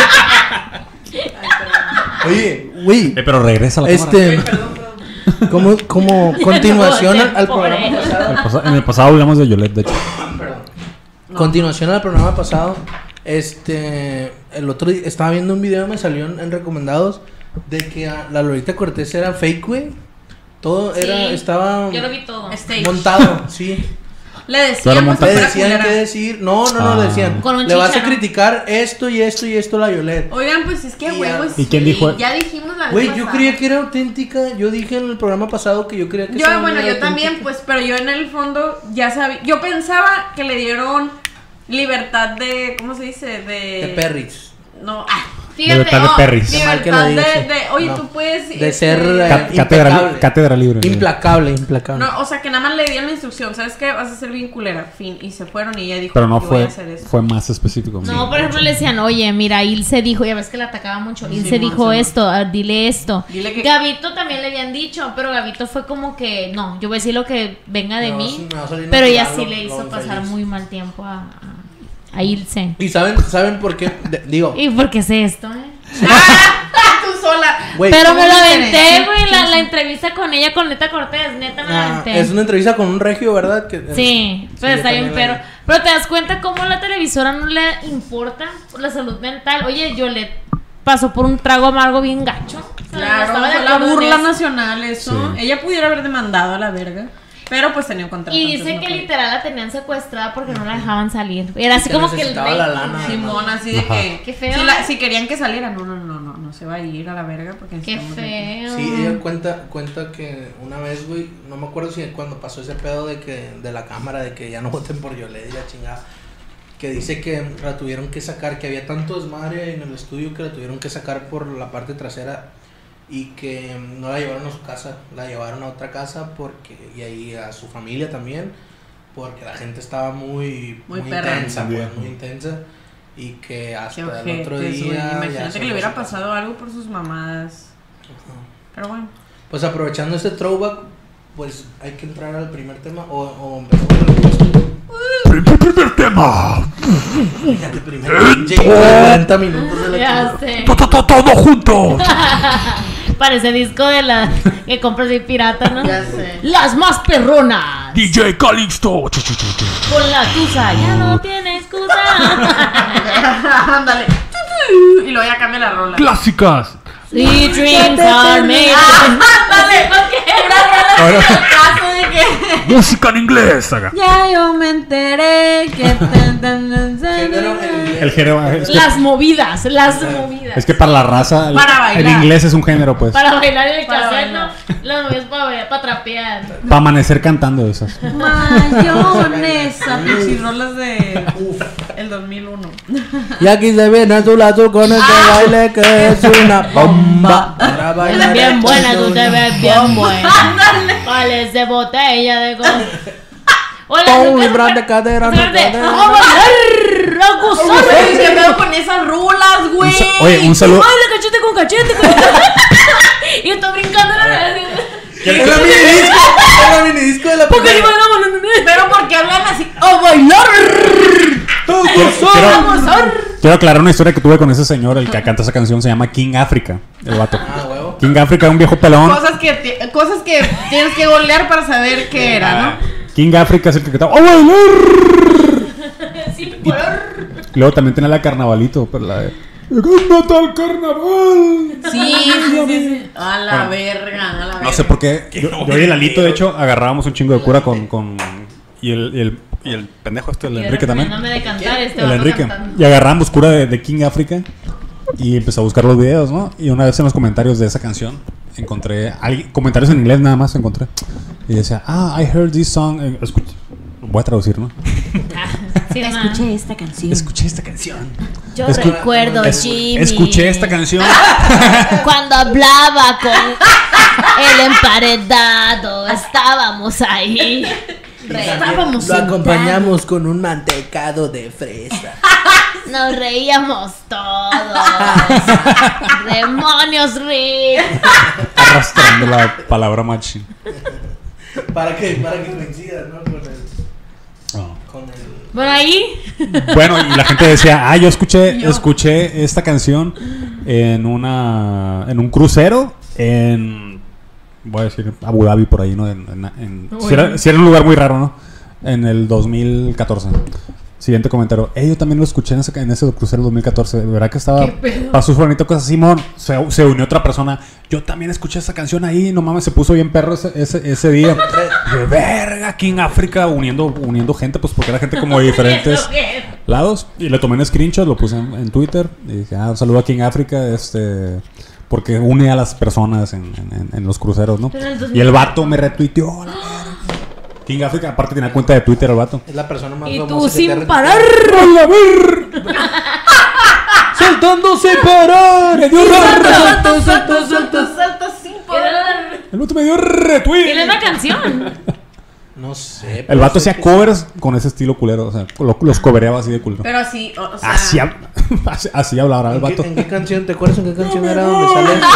Oye, güey. Pero regresa a la cámara. Como continuación al programa pasado. En el pasado hablamos de Yolet, de hecho. Perdón. Continuación al programa pasado. El otro día estaba viendo un video, me salió en recomendados de que la Lolita Cortés era fake, güey. Todo estaba yo lo vi todo. Montado, sí. Le decían qué decir. No, decían. Le vas a criticar esto y esto y esto a la Yolet. Oigan, pues es que huevos. ¿Y quién dijo? Ya dijimos la vez Güey, yo pasada. creía que era auténtica. Yo dije en el programa pasado que yo creía que yo también, pues, pero yo en el fondo ya sabía. Yo pensaba que le dieron libertad de, ¿cómo se dice? De perris. No, fíjate, libertad de perris. Libertad oye, tú puedes de ser cátedra libre. Implacable. No, o sea, que nada más le dieron la instrucción, ¿sabes qué? Vas a ser bien culera, fin, y se fueron y ella dijo, pero no voy a hacer eso. Fue más específico. No, por ejemplo, le decían, oye, mira, Ilse dijo, ya ves que la atacaba mucho, Ilse dijo esto, dile esto. Dile que... Gabito también le habían dicho, pero Gabito fue como que, no, yo voy a decir lo que venga de mí, pero ella sí le hizo pasar muy mal tiempo a Ilse. ¿Y saben por qué? Digo. ¿Y por qué sé esto, Tú sola. Wey, pero me lo aventé, güey, la entrevista con ella, con Neta Cortés, neta me la aventé. Es una entrevista con un regio, ¿verdad? Sí, pero está bien, pero te das cuenta cómo la televisora no le importa la salud mental. Oye, Yolet pasó por un trago amargo bien gacho. Claro, fue la burla nacional eso. Sí. Ella pudiera haber demandado a la verga. Pero pues tenía un contrato. Y dice que literal la tenían secuestrada porque no la dejaban salir. Era así como que el rey. La lana, Simón, así de que. Qué feo. Si querían que saliera, no se va a ir a la verga porque. Qué feo. Sí, ella cuenta que una vez, güey, no me acuerdo si cuando pasó ese pedo de la cámara, de que ya no voten por Yolet y la chingada. Que dice que la tuvieron que sacar, que había tanto desmadre en el estudio que la tuvieron que sacar por la parte trasera. Y que no la llevaron a su casa, la llevaron a otra casa y ahí a su familia también, porque la gente estaba muy intensa, muy intensa, y que hasta el otro día... Imagínate que le hubiera pasado algo por sus mamadas. Pero bueno. Pues aprovechando este throwback, pues hay que entrar al primer tema, o empezamos con el primer tema. Fíjate, primero 40 minutos de la ya sé. Todo junto. Parece disco de la que compras de pirata, ¿no? Ya sé. Las más perronas. DJ Calixto. Con la tusa, ya no tiene excusa. Ándale. Y luego ya cambia la rola. Clásicas. Sí, dreams are made. Ándale. Una rola sin el caso de que... Música en inglés. Ya yo me enteré que... El género. Las movidas. Es que para la raza, el inglés es un género, pues. Para bailar en el cassette, ¿no? Las movidas para trapear. Para amanecer cantando esas. Mayonesa. Pichirolas de el 2001. Y aquí se viene a tu lado con este baile que es una bomba. Es bien buena, tú te ves bien buena. Vale, de botella de Librante cadera, no cadera. ¡A bailar! ¡A gozar! ¿Qué pedo con esas rulas, güey? Oye, un saludo. ¡Ay, la cachete con cachete! Y está brincando Es la minidisco de la porque primera. Pero porque hablan así. ¡A bailar! Quiero aclarar una historia que tuve con ese señor, el que canta esa canción, se llama King Africa, el vato. Ah, huevo. King Africa, un viejo pelón. Cosas que tienes que googlear para saber qué era, ¿no? King Africa es el que cantaba ¡A bailar! Sí, Y luego también tenía la Carnavalito, pero la de ¡Cámbiate al carnaval! Sí. A la verga. No sé por qué. Yo y el Alito, de hecho, agarrábamos un chingo de cura con y el pendejo el Enrique también. No me de cantar El Enrique. Y agarramos cura de King Africa y empecé a buscar los videos, ¿no? Y una vez en los comentarios de esa canción encontré comentarios en inglés nada más encontré. Y decía, I heard this song. Voy a traducir, ¿no? Sí, Escuché esta canción. Escuché esta canción. Yo recuerdo, Jimmy. Escuché esta canción. Cuando hablaba con el emparedado, estábamos ahí. Estábamos Lo acompañamos con un mantecado de fresa. Nos reíamos todos. Demonios, Rick. Arrastrando la palabra machín. Para que coincidas, ¿no? Con el... Bueno, ahí. Bueno, y la gente decía, yo escuché esta canción en un crucero voy a decir Abu Dhabi por ahí, ¿no? Si era un lugar muy raro, ¿no? En el 2014. Siguiente comentario. Yo también lo escuché en ese crucero 2014. De verdad que pasó su bonita cosa. Simón, se unió otra persona. Yo también escuché esa canción ahí. No mames, se puso bien perro ese día. De verga, King Africa uniendo gente, pues porque era gente como de diferentes lados. Y le tomé un screenshot, lo puse en Twitter. Y dije, un saludo a King Africa, porque une a las personas en los cruceros, ¿no? Y el vato me retuiteó. King Africa, aparte tenía cuenta de Twitter el vato. Es la persona más y famosa. tú sin parar. ¡A ver! ¡Saltando sin parar! ¡Me dio Salta sin parar. El vato me dio retweet. ¿Quién es la canción? No sé. El vato hacía covers con ese estilo culero. O sea, los covereaba así de culero. Pero así, o sea... Así hablaba el vato. ¿En qué canción? ¿Te acuerdas en qué canción era donde sale esto?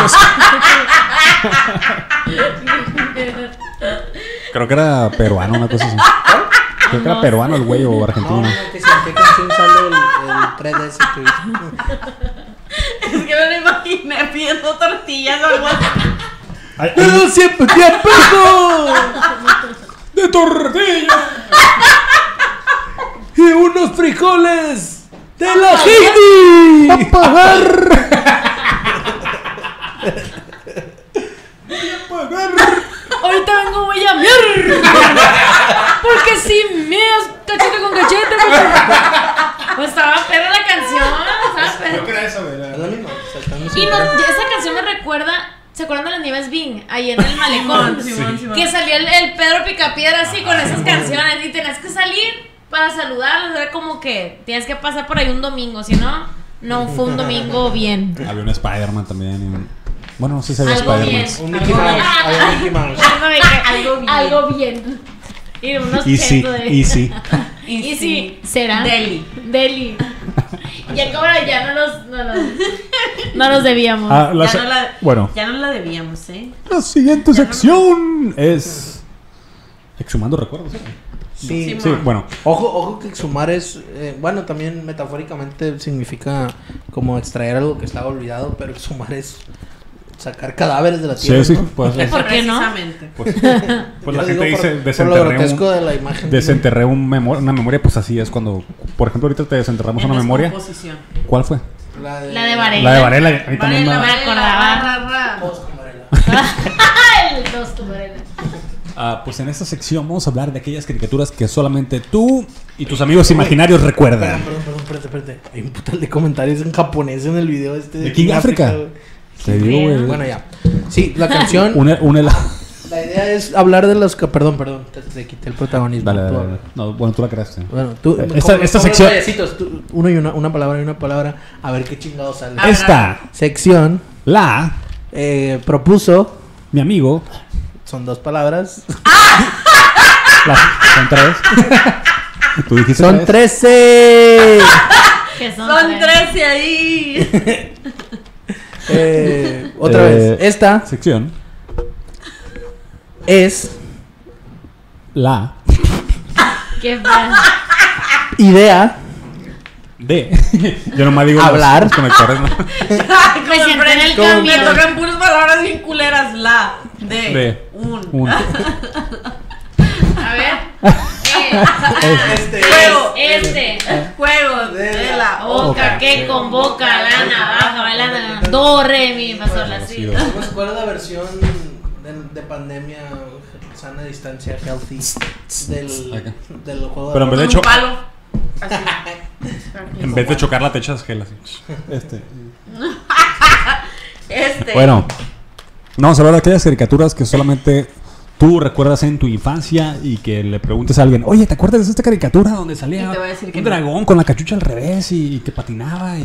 Creo que era peruano, una cosa así. Creo que era peruano el güey o argentino. No, que sí, ¿en qué canción sale el 3D ese Es que me lo imaginé pidiendo tortillas o algo así. ¡Pero siempre te apeso! ¡De tortilla! ¡Y unos frijoles! ¡De la Heidi! ¡A pagar! Ahorita vengo, voy a miar. Porque si meas cachete con cachete. Pues estaba perra la canción. Estaba perra. Creo que era eso, güey. Es lo mismo. Y esa canción me recuerda. ¿Se acuerdan de las Nieves Bing? Ahí en el malecón. Simón. Que salía el Pedro Picapiedra así con esas canciones. Y tenías que salir para saludarlos. Era como que tienes que pasar por ahí un domingo. Si no fue un domingo bien. Había un Spider-Man también. Bueno, no sé si había Algo Spider-Man. bien. Un Mickey Mouse. Había un Mickey Mouse. Algo bien. Y unos Easy. Y sí, será. Deli. Y el cobra ya no los debíamos. Bueno, Ya no la debíamos, la siguiente sección es exhumando recuerdos. Sí. Sí, bueno. Ojo que exhumar es, bueno, también metafóricamente significa como extraer algo que estaba olvidado, pero exhumar es sacar cadáveres de la tierra. Sí, ¿no? pues, ¿Por qué no? pues la Yo gente digo dice por lo grotesco de la imagen. desenterré una memoria, pues así es cuando, por ejemplo, ahorita te desenterramos una memoria. ¿Cuál fue? La de Varela. La de Varela. Ahí también me acordaba. Post con Varela. El dos tu Varela. Pues en esta sección vamos a hablar de aquellas caricaturas que solamente tú y tus amigos imaginarios recuerdan. Perdón, espérate. Hay un putal de comentarios en japonés en el video de King Africa. Te digo, güey. Bueno, ya. Sí, la canción. La idea es hablar de los... Perdón, te quité el protagonismo. Dale. No, bueno, tú la creaste. Bueno, tú... Esta sección... Uno y una palabra, a ver qué chingado sale. Esta sección la propuso... mi amigo... Son 2 palabras. ¿Son 3? ¿Tú dijiste ¡Son 13! Que Son 13 ahí. Otra vez. Esta sección es la Qué feo. idea de. Yo nomás digo hablar. los conectores, ¿no? Me siento en el Me camión. tocan puras palabras bien culeras. La, de, un. A ver. Juego de la Boca que convoca la navaja bailando. Do, re, mi, fa, sol, la, si. ¿Cuál es la versión de pandemia sana distancia healthy del juego? Pero en vez de Con un palo. Así. En vez de chocar la te echas gel así. Bueno, vamos a hablar de aquellas caricaturas que solamente tú recuerdas en tu infancia y que le preguntes a alguien, oye, ¿te acuerdas de esta caricatura donde salía Y te va a decir que un no. dragón con la cachucha al revés y que patinaba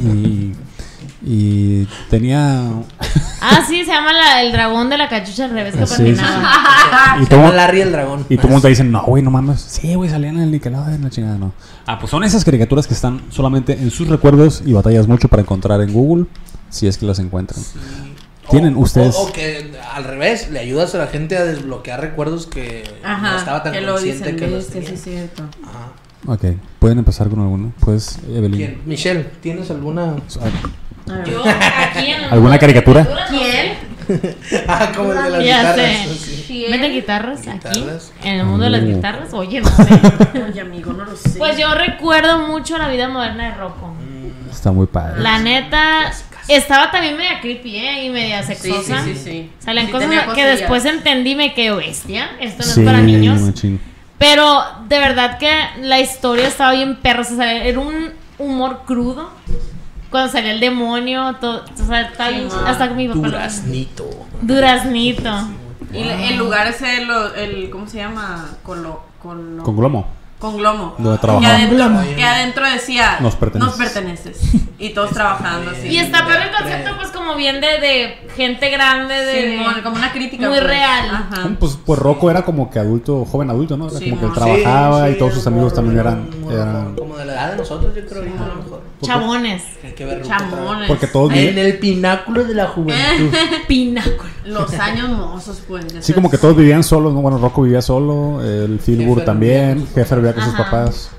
y tenía... Ah, sí, se llama el dragón de la cachucha al revés que Sí, patinaba. y Se llama Larry el dragón. Y todo el mundo te dicen, no, güey, no mames. Sí, güey, salían en el Nickelodeon, la chingada, no. Ah, pues son esas caricaturas que están solamente en sus recuerdos y batallas mucho para encontrar en Google, si es que las encuentran. Sí. ¿Tienen ustedes? O que al revés, le ayudas a la gente a desbloquear recuerdos que no estaba tan que lo consciente dicen, que los sí, tenía. es cierto. Ajá. Ok, pueden empezar con alguno. Pues, Evelyn. ¿Quién? Michelle, ¿tienes alguna? Yo aquí en el ¿Alguna mundo de caricatura? no sé. ¿Quién? Como el de las Ya guitarras. sé. Sí. ¿Venden guitarras aquí? Guitarras. En el mundo de las guitarras. Oye, no sé. Oye, amigo, no lo sé. Pues yo recuerdo mucho la vida moderna de Rocco. Está muy padre. La neta, estaba también media creepy, y media Sí, sexosa. sí. Salían Sí, cosas tenía que cosillas. después entendí, me quedé bestia. Esto no Sí, es para niños. machín. Pero de verdad que la historia estaba bien perra. O sea, era un humor crudo. Cuando salía el demonio, todo, o sea, está bien. Hasta mi papá. Duraznito. Duraznito. Y el lugar ese, ¿cómo se llama? Con Glomo. Con Glomo. Donde trabajaba. Que adentro decía, Nos perteneces. perteneces. Y todos trabajando así. Y está perro el concepto, pues, como bien de gente grande, de Simón, como una crítica. muy pues. real. Ajá. Pues Rocco era como que joven adulto, ¿no? Era Sí, como que él mo. trabajaba Sí, y todos sus amigos también eran como de la edad de nosotros, yo creo, ahorita a lo mejor. Chabones. Hay que verlo. Chamones. porque todos En vivían, el pináculo de la juventud. Pináculo. Los años mozos, pues. sí, como que todos vivían solos, ¿no? Bueno, Rocco vivía solo, el Filbur Heffer también, vivía con Heffer vivía con sus Ajá. papás.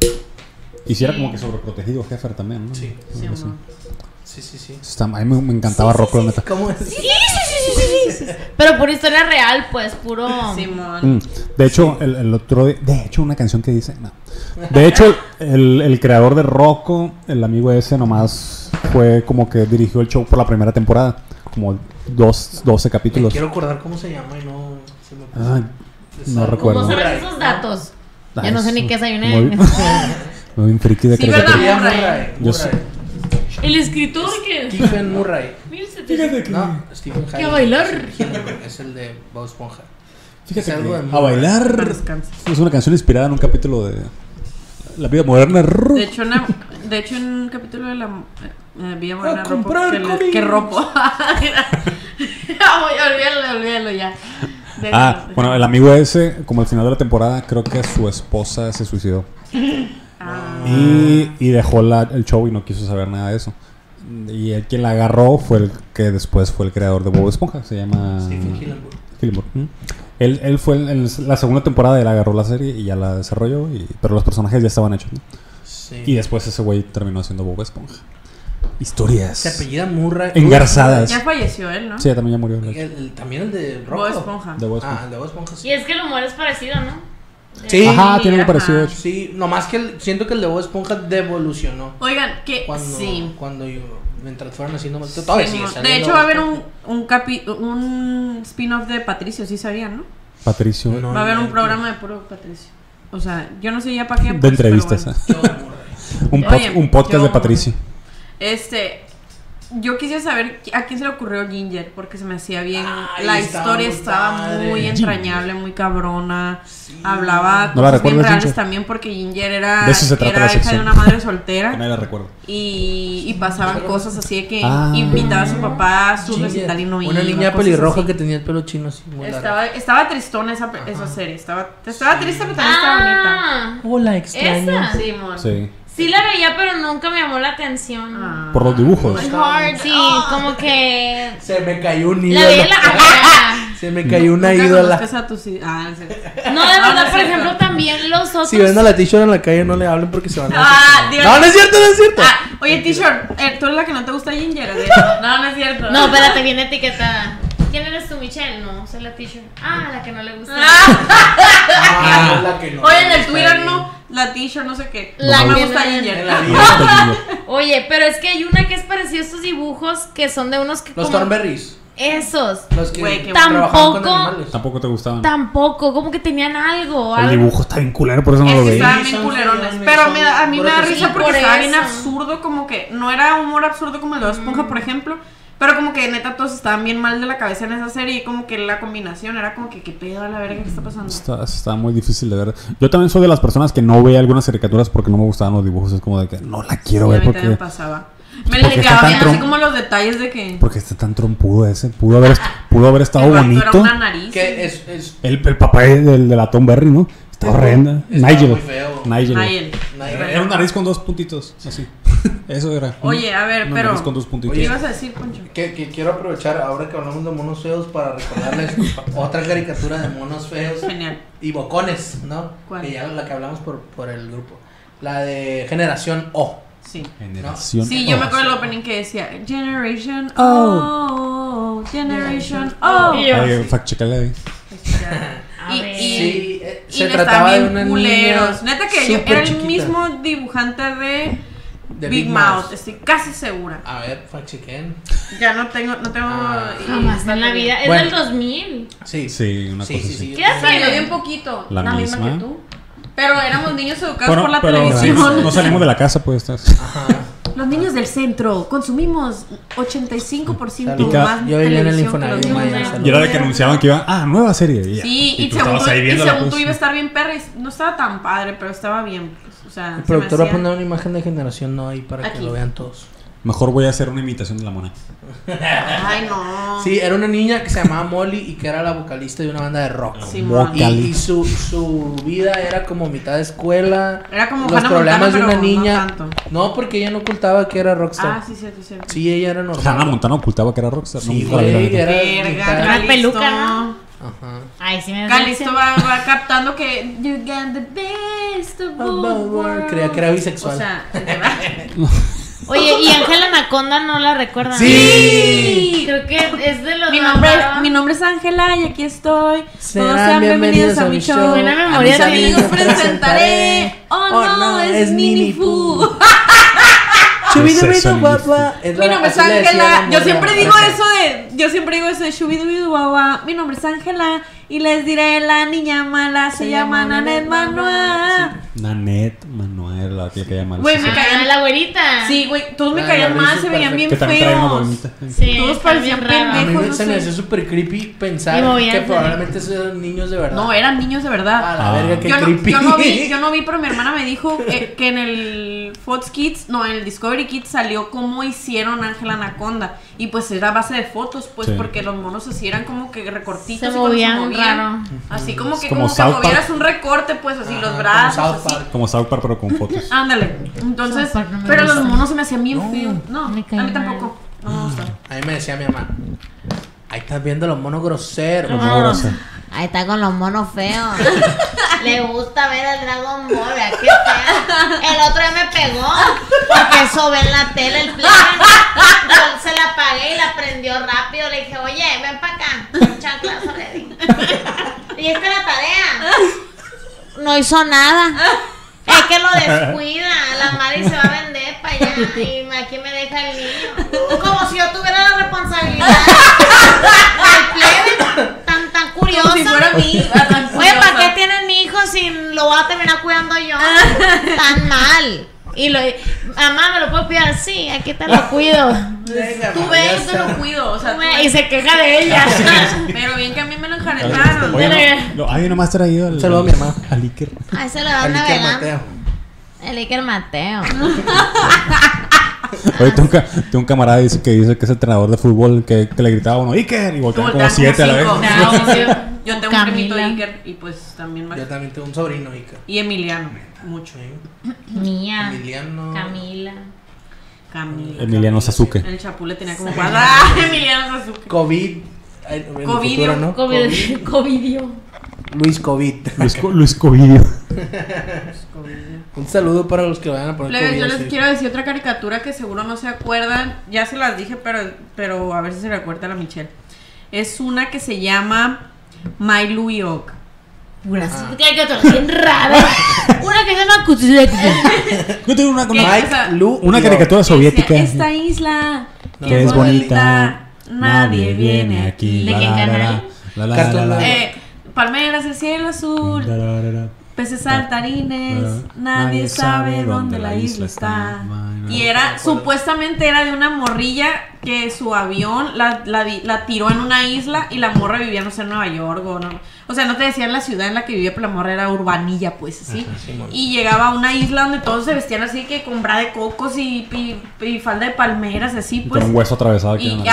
Y sí era Sí. como que sobreprotegido Heffer también, ¿no? Sí. Sí, Algo así. amor. Sí. A mí me encantaba Rocco, la neta. ¿Cómo es? Pero por historia real, pues, puro. Simón. De hecho, el otro día, de hecho, una canción que dice, no. De hecho, el creador de Rocco, el amigo ese nomás fue como que dirigió el show por la primera temporada, como 12 Me capítulos. quiero acordar cómo se llama y no se me Ah, no recuerdo. ¿Cómo sabes Murray, esos ¿no? datos? Ah, Ya no sé ni eso. qué desayuné. Muy bien friki de Sí, caricatura. ¿verdad? Murray. Yo sé. El escritor que. Stephen Murray. Fíjate No, Stephen ¿Qué a bailar? Es el de Bob Esponja. Fíjate Es algo que de a Murray. bailar Descansa. es una canción inspirada en un capítulo de La vida moderna. De hecho, en un capítulo de la vida moderna que ropo. Olvídalo ya. Bueno, el amigo ese, como al final de la temporada, creo que su esposa se suicidó. Y dejó el show y no quiso saber nada de eso. Y el quien la agarró fue el que después fue el creador de Bob Esponja. Se llama Stephen Hillenburg. Hillenburg. Él fue en la segunda temporada, él agarró la serie y ya la desarrolló, pero los personajes ya estaban hechos, ¿no? Sí. Y después ese güey terminó haciendo Bob Esponja. Historias Se apellida Murray. engarzadas. Ya falleció él, ¿no? Sí, también ya murió. También el de Rocco. Bob Esponja. De Bob Esponja. Ah, el de Bob Esponja, sí. Y es que el humor es parecido, ¿no? Sí. Ajá, tiene algo Ajá. parecido, de hecho. Sí, nomás que siento que el de Bob Esponja devolucionó. Oigan, que Cuando, sí. mientras fueron haciendo más. Todavía sigue De saliendo. hecho, va a haber un spin-off de Patricio, ¿sí sabían, no? Patricio. No. Va a haber un programa de puro Patricio. O sea, yo no sé ya para qué. De pues, entrevistas. pero bueno. Yo, Murray. Un podcast Oye, de Patricio. yo quisiera saber a quién se le ocurrió Ginger, porque se me hacía bien. La historia estaba muy entrañable, muy cabrona. Sí. Hablaba cosas bien reales también, porque Ginger era hija de una madre soltera. Que nadie la recuerda. Y pasaban cosas así de que invitaba a su papá a su recital y no iba. Una niña pelirroja que tenía el pelo chino así. Estaba tristona esa serie. Estaba triste, pero también estaba bonita. Hola, extraña. Sí. Sí la veía, pero nunca me llamó la atención. Por los dibujos. Sí, como que... Se me cayó un ídolo. Se me cayó una ídola. No, de verdad, por ejemplo, también los otros... Si ven a la T-shirt en la calle, no le hablen porque se van a... No es cierto, no es cierto. Oye, T-shirt, tú eres la que no te gusta Ginger. No es cierto. No, espérate, viene etiquetada. ¿Quién eres tú, Michelle? No, soy la T-shirt. La que no le gusta. La que no. Oye, en el Twitter no. La T-shirt, no sé qué. La no que me gusta Ginger. Oye, pero es que hay una que es parecida a estos dibujos que son de unos que. Los Thornberrys. Esos. Los que tampoco te gustaban. Tampoco, como que tenían algo. El dibujo está bien culero, por eso no lo veía. Estaban bien culerones. Pero a mí me da risa porque estaba bien absurdo, como que no era humor absurdo como el de Bob Esponja, por ejemplo. Pero como que neta todos estaban bien mal de la cabeza en esa serie. Y como que la combinación era como que qué pedo a la verga que está pasando. Está muy difícil de ver. Yo también soy de las personas que no veía algunas caricaturas porque no me gustaban los dibujos. Es como de que no la quiero ver porque... me pasaba. Me le quedaba bien así como los detalles de que... Porque está tan trompudo ese. Pudo haber estado bonito. Era una nariz. Que es... El papá de la Tom Berry, ¿no? Está horrenda. Nigel. Era una nariz con 2 puntitos, así. Eso era. Oye, a ver, pero... Con 2 puntitos. ¿Qué ibas a decir, Poncho? Que quiero aprovechar, ahora que hablamos de monos feos, para recordarles otra caricatura de monos feos. Genial. Y bocones, ¿no? ¿Cuál? Que ya la que hablamos por el grupo. La de Generación O. Sí. Generación. Sí, yo me acuerdo del opening que decía Generation O, Generation O. Fact-checale ahí. Y se trataba de una culeros. niña. Neta que yo era el mismo dibujante de Big Mouth, estoy casi segura. A ver, fact-chequen. Ya no tengo jamás en la vida. Es del 2000. Sí, una cosa así. ¿Qué hace? Salió bien poquito. La misma que tú. Pero éramos niños educados por la televisión. No salimos de la casa, pues. Ajá. Los niños del centro consumimos 85% más yo vivía en el Infonavit. Y era de que anunciaban que iba, nueva serie. Sí, y según tú iba a estar bien perra. No estaba tan padre, pero estaba bien. Pues, o sea, el productor va a poner una imagen de Generación No ahí para que lo vean todos. Mejor voy a hacer una imitación de la mona. Ay, no. Sí, era una niña que se llamaba Molly y que era la vocalista de una banda de rock. Sí, y su vida era como mitad de escuela. Era como los problemas de una niña. No, no, porque ella no ocultaba que era rockstar. Sí, cierto. Sí, ella era normal. Hannah Montana ocultaba que era rockstar. Sí, güey, era una peluca, ¿no? Ajá. Ay, sí me Calisto va captando que you got the best of both worlds. Creía que era bisexual. O sea, Oye, ¿y Ángela Anaconda no la recuerdan? Sí. Creo que es de los mi nombre es Ángela y aquí estoy. Todos sean bienvenidos a mi show. Buena memoria a mis amigos presentaré. Oh no, es Mini Fu. Chubidubidu guapa. Mi nombre es Ángela. Yo siempre digo eso de Chubidubidu guapa. Mi nombre es Ángela y les diré la niña mala se llama Nanette Manuel. Nanette Manuel, la que llama. Güey, me caían la güerita. Sí, güey, todos me caían mal, se veían bien feos. Sí, todos parecían pendejos. A mí se me hace súper creepy pensar que probablemente eran niños de verdad. No, eran niños de verdad. A la verga, qué creepy. Yo no vi, pero mi hermana me dijo que en el Fox Kids, no, en el Discovery Kids salió cómo hicieron Ángela Anaconda. Y pues era a base de fotos, pues, porque los monos así eran como que recortitos. Se movían raro. Así como que movieras un recorte, pues, así los brazos. Como South Park, pero con fotos. Ándale. Entonces, pero los monos se me hacían bien feos. No, a mí tampoco. No me gusta. A mí me decía mi mamá, ahí estás viendo los monos groseros. Ahí está con los monos feos. Le gusta ver el Dragon Ball, vea qué fea. El otro día me pegó porque eso ve en la tele el play. Yo se la apagué y la prendió rápido. Le dije, oye, ven para acá. Chanclazo le di. Y esta es la tarea. No hizo nada. Es que lo descuida. La madre se va a vender para allá. Y aquí me deja el niño. Como si yo tuviera la responsabilidad. El plebe tan curioso. Como si fuera mi hija. Oye, ¿para qué tienen mi hijo si lo voy a terminar cuidando yo? Tan mal. Y Mamá, ¿me lo puedo cuidar? Sí, aquí te lo cuido. Tú ves, te lo cuido. O sea, y se queja de ella. Pero bien que a mí me lo enjaretaron. Ay, nomás traído un saludo a mi hermano. Al Iker. Ahí se lo dan navegando. El Iker Mateo. Oye, tengo un camarada que dice que es entrenador de fútbol que le gritaba a uno Iker y voltean como 7 a la vez. Yo tengo un primito Iker y pues también Yo también tengo un sobrino Iker. Y Emiliano, mucho. Mía. Emiliano. Camila. Emiliano Sasuke. El Chapule tenía como Emiliano Sasuke. COVID. Covidio. ¿no? Covidio. Luis COVID. Luis Covidio. Un saludo para los que vayan a poner COVID. Yo les quiero decir otra caricatura que seguro no se acuerdan. Ya se las dije, pero a ver si se recuerda a la Michelle. Es una que se llama My Louie Oak. Una caricatura bien rara. Una que se llama Yo tengo una caricatura soviética. Esta isla que es bonita. Nadie viene aquí. ¿De qué canal? Palmeras, el cielo azul. Peces saltarines, nadie sabe dónde la isla está. Y supuestamente era de una morrilla que su avión la tiró en una isla y la morra vivía, no sé, en Nueva York o no. O sea, no te decían la ciudad en la que vivía, pero la morra era urbanilla, pues, así. Y llegaba a una isla donde todos se vestían así, que con bra de cocos y falda de palmeras, así, pues. Con un hueso atravesado. Y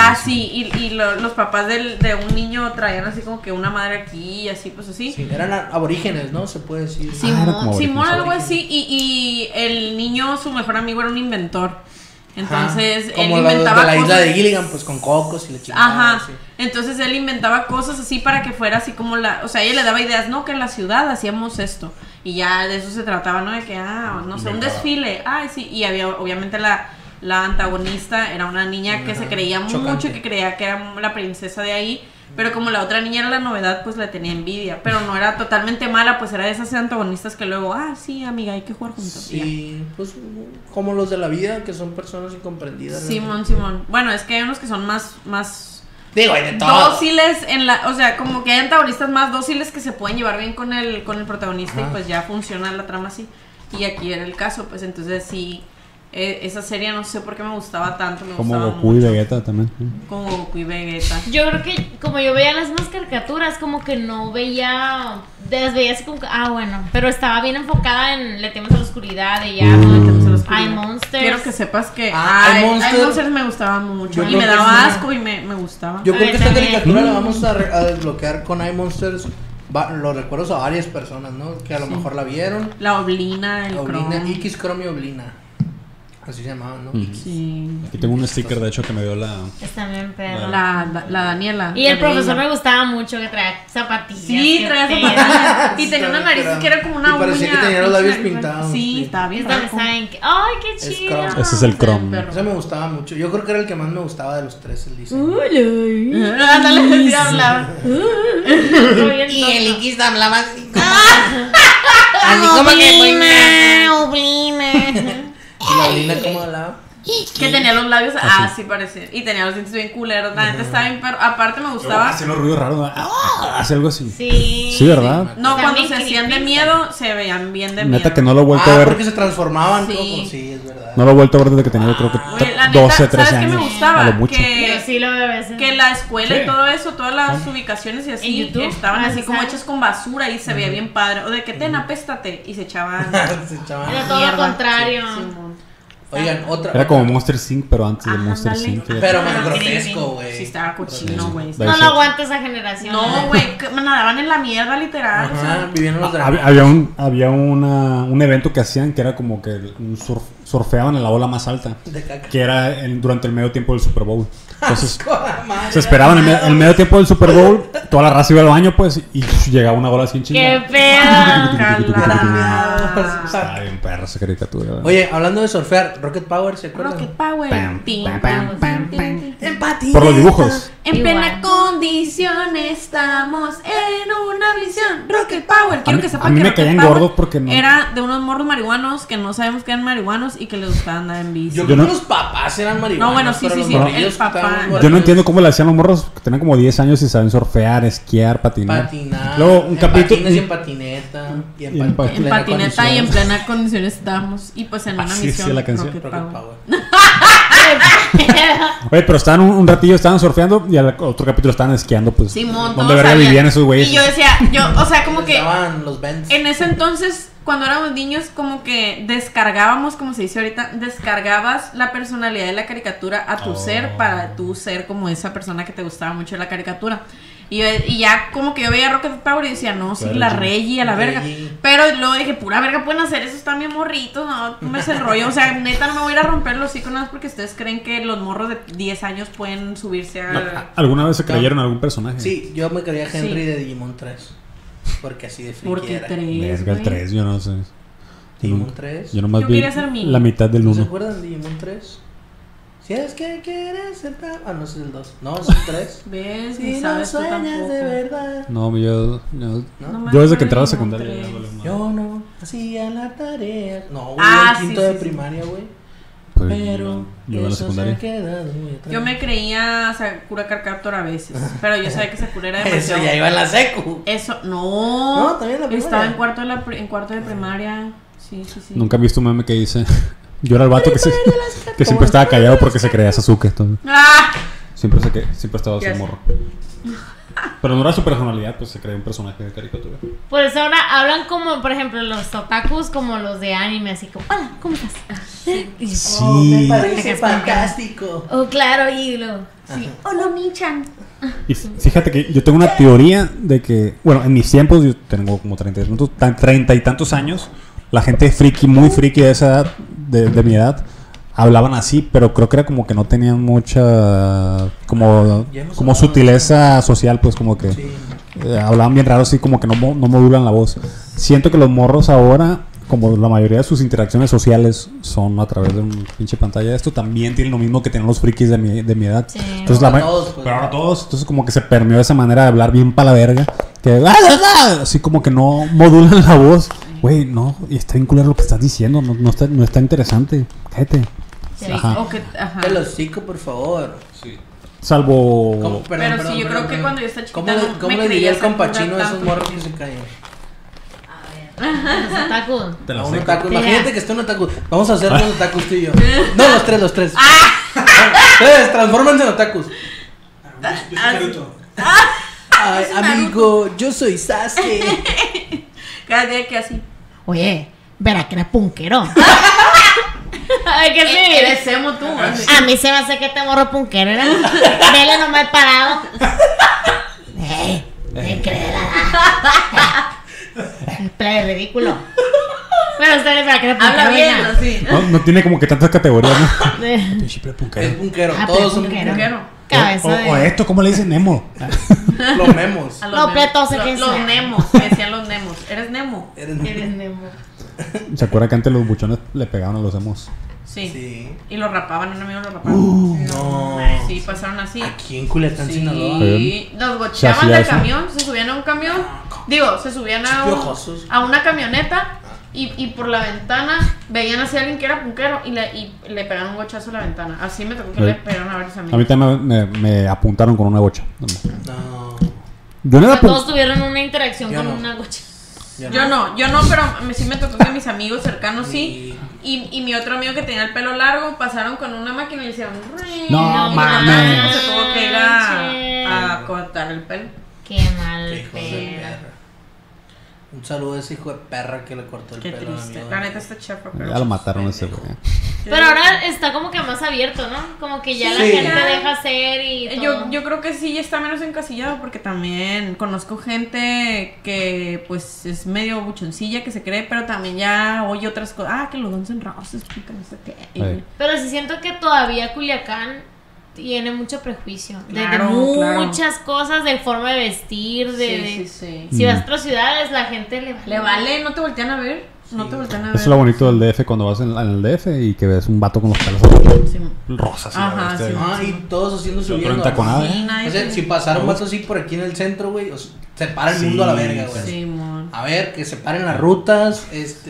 los papás de un niño traían así como que una madre aquí y así, pues así. Sí, eran aborígenes, ¿no? Se puede decir. Simón, algo así. Y el niño, su mejor amigo, era un inventor. Entonces, como él inventaba de la cosas. Isla de Gilligan, pues con cocos y le chingaba. Ajá. Entonces él inventaba cosas así para que fuera así como o sea, ella le daba ideas, no, que en la ciudad hacíamos esto. Y ya de eso se trataba, ¿no? De que, no sé, un desfile. Ay, sí. Y había, obviamente, la antagonista era una niña que se creía mucho y que creía que era la princesa de ahí. Pero como la otra niña era la novedad, pues le tenía envidia. Pero no era totalmente mala, pues era de esas antagonistas que luego, sí, amiga, hay que jugar juntos. Sí, pues como los de la vida, que son personas incomprendidas. Simón. Bueno, es que hay unos que son más digo, hay de todo. Dóciles o sea, como que hay antagonistas más dóciles que se pueden llevar bien con el protagonista. Ajá. Y pues ya funciona la trama así. Y aquí era el caso, pues entonces sí. Esa serie no sé por qué me gustaba tanto. Como Goku y Vegeta también. Como Goku y Vegeta. Yo creo que como yo veía las más caricaturas, como que no veía. Las veía así como que, bueno. Pero estaba bien enfocada en Le temes a la oscuridad y ya. Hay Monsters. Quiero que sepas que hay Monsters me gustaba mucho. Y me daba asco y me gustaba. Yo creo que esta caricatura la vamos a desbloquear con hay Monsters. Los recuerdos a varias personas, ¿no? Que a lo mejor la vieron. La Oblina, el Chrome. X Chrome y Oblina. Así se llamaban, ¿no? Sí. Aquí tengo un sticker, de hecho, que me dio la... Está bien perro. La Daniela. Y el profesor me gustaba mucho, que traía zapatillas. Sí, traía zapatillas. Y tenía una nariz que era como una uña. Parecía que tenía los labios pintados. Sí, estaba bien raro. ¡Ay, qué chido! Ese es el Chrome. Ese me gustaba mucho. Yo creo que era el que más me gustaba de los tres, el diseño. Ándale, sí hablaba. Y el X hablaba así como que... Oblina. ¿Y la Oblina cómo hablaba? Que tenía los labios así parecía. Y tenía los dientes bien culeros. La neta estaba bien, pero aparte me gustaba. Hacía los ruidos raros. Hace algo así. Sí, ¿verdad? No, cuando se hacían de miedo, se veían bien de miedo. Neta que no lo he vuelto a ver. Porque se transformaban. Sí. Sí, es verdad. No lo he vuelto a ver desde que tenía, yo creo que 12, 13 ¿sabes años. qué me gustaba? A lo mucho. Yo sí lo veo a veces. Que la escuela y todo eso, todas las ubicaciones y así, ¿En YouTube? estaban así como hechas con basura y se veía bien padre. O de que apéstate. Y se echaban. Era todo lo contrario. Oigan, otra. Era como Monster Inc., pero antes de Monster Inc. Pero más grotesco, güey. Sí, estaba cochino, güey. No lo aguanta esa generación. No, güey, nadaban en la mierda, literal. Ajá, o sea, vivían en los dramas. Había un evento que hacían que era como que surfeaban en la ola más alta. De caca. Que era durante el medio tiempo del Super Bowl. Entonces, se esperaban el medio tiempo del Super Bowl, toda la raza iba al baño, pues, y llegaba una bola así en chingada. ¡Qué pedo! Está bien perra esa caricatura. Oye, hablando de surfear, Rocket Power, ¿se acuerdan? Rocket Power. Empatía. Por los dibujos. En plena condición estamos en una la misión, Rocket Power. Quiero que sepan a mí que me Rocket caían Power gordos porque no. era de unos morros marihuanos que no sabemos que eran marihuanos y que les gustaba andar en bici. Yo creo que los papás eran marihuanos. No, bueno, sí, pero sí, los sí, morrillos el papá. estaban Yo no morrillos. entiendo cómo le hacían los morros que tenían como 10 años y saben surfear, esquiar, patinar. Luego un en capítulo. patines y en patineta. Y en, en En patineta y en plena condición estábamos. Y pues en una Así misión decía la canción. Rocket Rocket Power. Power. Oye, pero estaban un ratillo, estaban surfeando y al otro capítulo estaban esquiando, pues. Simón, ¿Dónde todos verga sabían. vivían esos güeyes? Y yo decía, o sea, como que Estaban los Benz. en ese entonces, cuando éramos niños, como que descargábamos, como se dice ahorita, descargabas la personalidad de la caricatura a tu ser para tú ser como esa persona que te gustaba mucho de la caricatura. Y ya como que yo veía Rocket Power y decía, no, sí, Claro, la sí. Reggie a la verga. Reggie. Pero luego dije, pura verga pueden hacer eso, están bien morritos, no me hace el rollo. O sea, neta no me voy a ir a romper los hocico nada más porque ustedes creen que los morros de 10 años pueden subirse a... ¿Alguna vez se creyeron en algún personaje? Sí, yo me creía Henry Sí. de Digimon 3. Porque así de friki Porque era. 3, Verga, el 3, yo no sé. Digimon 3. Yo nomás Yo vi quería ser Mii. la mitad del ¿No se 1. acuerdan de Digimon 3? Si es que quieres ser no, ese es el 2. No, es el 3. ¿Ves? Si Ni no sabes tú sueñas tampoco. de verdad. No, yo ¿No? me desde acuerdo que entraba a de secundaria. Digimon ya vale 3. madre. Yo no hacía la tarea. No, güey, Ah, en quinto sí, de sí, sí. primaria, güey. Pues, Pero yo en la eso secundaria. se ha quedado muy atrás. Yo me creía Sakura Card Captor a veces, pero yo sabía que Sakura era Eso demasiado... ya iba en la secu. Eso, no. No, también en la primaria. Estaba en cuarto de primaria. Sí, sí, sí. Nunca he visto un meme que dice. Yo era el vato que siempre estaba callado porque se creía Sasuke. Entonces, ¡Ah! siempre estaba así Ya sé. morro. Pero no era su personalidad, pues se creía un personaje de caricatura. Por eso ahora hablan como, por ejemplo, los otakus como los de anime, así como, hola, ¿cómo estás? Sí. Oh, me parece fantástico. Oh, claro, y luego, Sí. Hola, Michan. Y fíjate que yo tengo una teoría de que, bueno, en mis tiempos, yo tengo como 30 y tantos años, la gente friki, muy friki de esa edad, de mi edad, hablaban así, pero creo que era como que no tenían mucha, como sutileza social, pues como que Sí. hablaban bien raro, así como que no modulan la voz. Siento que los morros ahora, como la mayoría de sus interacciones sociales son a través de una pinche pantalla, esto también tiene lo mismo que tienen los frikis de mi edad. Sí. Entonces, Ahora todos, pues, pero ahora todos, entonces como que se permeó esa manera de hablar bien pa' la verga, que así como que no modulan la voz. Güey, no, y está bien culero lo que estás diciendo, no está interesante. Cállate. Sí, Ajá. o que, ajá. El hocico, por favor. Salvo... ¿Cómo? Pero sí, yo creo que cuando yo estaba chiquita ¿Cómo, no cómo me le creía diría el Sakura compachino a esos tanto morros porque- que se callan? Los otakus. Te la A un sé. otaku. Mira. Imagínate que esté un otaku. Vamos a hacer los otakus tú y yo. No, los tres. Ustedes, transfórmense en otakus. Ay, es un amigo, yo soy Sasuke. Cada día que así. Oye, verá que eres punkero. Ay, que sí. Eres emo tú. así. A mí se me hace que te morro punkero, ¿era? Vele nomás parado. Play ridículo. Pero ustedes verá que eres Habla punkero, bien, venga. así. No tiene como que tantas categorías, ¿no? Es punkero. Ah, Todos son punkero. punkero. Cabeza O de... esto, ¿cómo le dicen Nemo? Los memos. A No, Nemos. pero todos aquí Los sea. Nemos, me decían los Nemos. ¿Eres Nemo? Eres- Eres Nemo. ¿Se acuerda que antes los buchones le pegaban a los emos? Sí. Sí. Y lo rapaban, un amigo lo rapaban. No. Sí, pasaron así. Aquí en Culiacán, Sinaloa. Sí, los ¿Se gocheaban hacía del eso? camión, se subían a un camión. Digo, se subían Piojosos. a una camioneta y por la ventana veían así a alguien que era punkero y le pegaron un gochazo a la ventana. Así me tocó que Sí. le pegaron a varios A mí amigos. también me apuntaron con una bocha. No. Yo no era Todos tuvieron una interacción Yo con no. una gocha. Yo no, pero sí me tocó que mis amigos cercanos sí. Y mi otro amigo que tenía el pelo largo pasaron con una máquina y le hicieron. No y mames. se tuvo que ir a cortar el pelo. Qué mal Qué hijo de pedo. perra. Un saludo a ese hijo de perra que le cortó el Qué pelo a mi triste. amigo. La neta está chafa. Ya lo mataron ese güey. Pero ahora está como que más abierto, ¿no? Como que ya la Sí. gente Ya. deja ser y todo. Yo creo que sí, ya está menos encasillado porque también conozco gente que pues es medio buchoncilla que se cree, pero también ya oye otras cosas. Ah, que los Guns N' Roses, que no sé qué. Ay. Pero sí siento que todavía Culiacán tiene mucho prejuicio. Claro, de claro. muchas cosas, de forma de vestir, de... Sí. Si vas a otras ciudades, la gente le vale. ¿Le vale? ¿No te voltean a ver? No te voltean a ver. Eso es lo bonito del DF cuando vas en el DF y que ves un vato con los pelos rosas. Ajá, sí. Y todos haciendo su vida. O sea, si pasara un vato así por aquí en el centro, güey, se para el mundo a la verga, güey. Sí, mon. A ver, que se paren las rutas,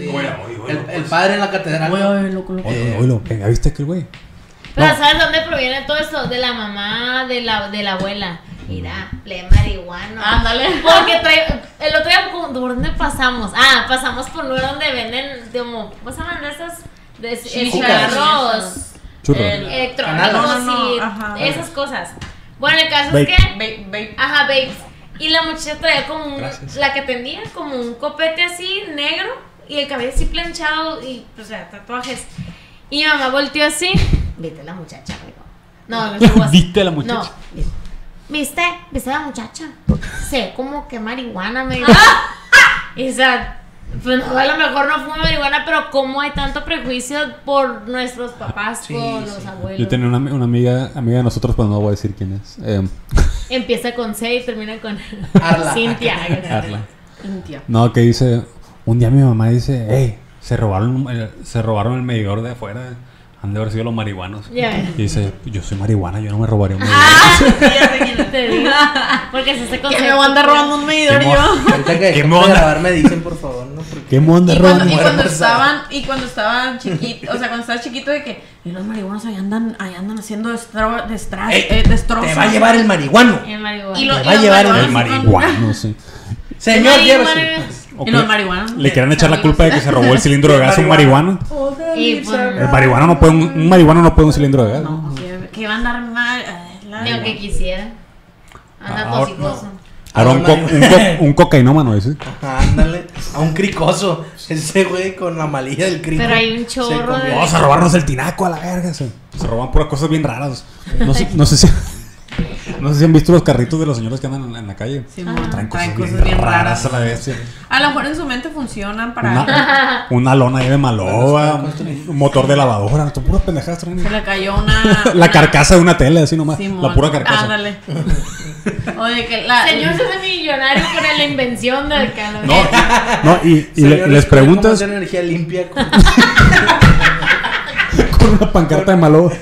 el padre en la catedral. Oye, ¿ya viste que el güey? Pero ¿sabes dónde proviene todo esto? De la mamá, de la abuela. Mira, ple marihuana. Ándale. Porque el otro día, ¿por dónde pasamos? Pasamos por un lugar donde venden, como, ¿cómo se llaman esas? Cigarros. Churros. Electrónicos y esas cosas. Bueno, el caso es que... Vape. Ajá, babes. Y la muchacha traía como la que tenía, como un copete así, negro, y el cabello así planchado, y, o sea, tatuajes. Y mi mamá volteó así. ¿Viste la muchacha, amigo? No, ¿Viste la muchacha? No, ¿Viste la muchacha? Sé como que marihuana, me dijo. Y o sea, pues no, a lo mejor no fue marihuana, pero cómo hay tanto prejuicio por nuestros papás, por los abuelos. Yo tenía una amiga de nosotros, pero no voy a decir quién es. Empieza con C y termina con Arla. Cintia. Arla. Cintia. No, que dice, un día mi mamá dice, hey, se robaron el medidor de afuera. Han de haber sido los marihuanos. Y dice, yo soy marihuana, yo no me robaría un medidor. Ya sé quién te digo. Porque se hace que me voy a andar robando un medidor yo. Ahorita que ¿qué me grabar me dicen, por favor, ¿no? Porque... ¿Qué monda robando? Y cuando estaban chiquitos, o sea, cuando estabas chiquito de que los marihuanos ahí andan haciendo destrozos. Te va a llevar el marihuano. El marihuano. Te va a llevar el marihuano, sí. Señor, llévese. Y los marihuanos. Le quieren echar la culpa de que se robó el cilindro de gas a un marihuano. Y pues, El marihuano no puede, un marihuano no puede un cilindro de gas. No, que va a andar mal. Ni aunque quisiera. Anda tosicoso. Ahora un cocainómano ese. Ándale, a un cricoso. Ese güey con la malilla del crico. Pero hay un chorro de... Vamos a robarnos el tinaco a la verga. Se roban puras cosas bien raras. No sé si han visto los carritos de los señores que andan en la calle. Sí, traen cosas bien raras a la vez. A lo mejor en su mente funcionan para... Una lona ahí de maloba, un motor de lavadora, puras pendejadas traen. Se le cayó una... La carcasa de una tele, así nomás. Simón. La pura carcasa. Ándale. Oye, que Señor se hace millonario con la invención del calor. No, y les preguntas... ¿Cómo hacer energía limpia? Con una pancarta de maloba.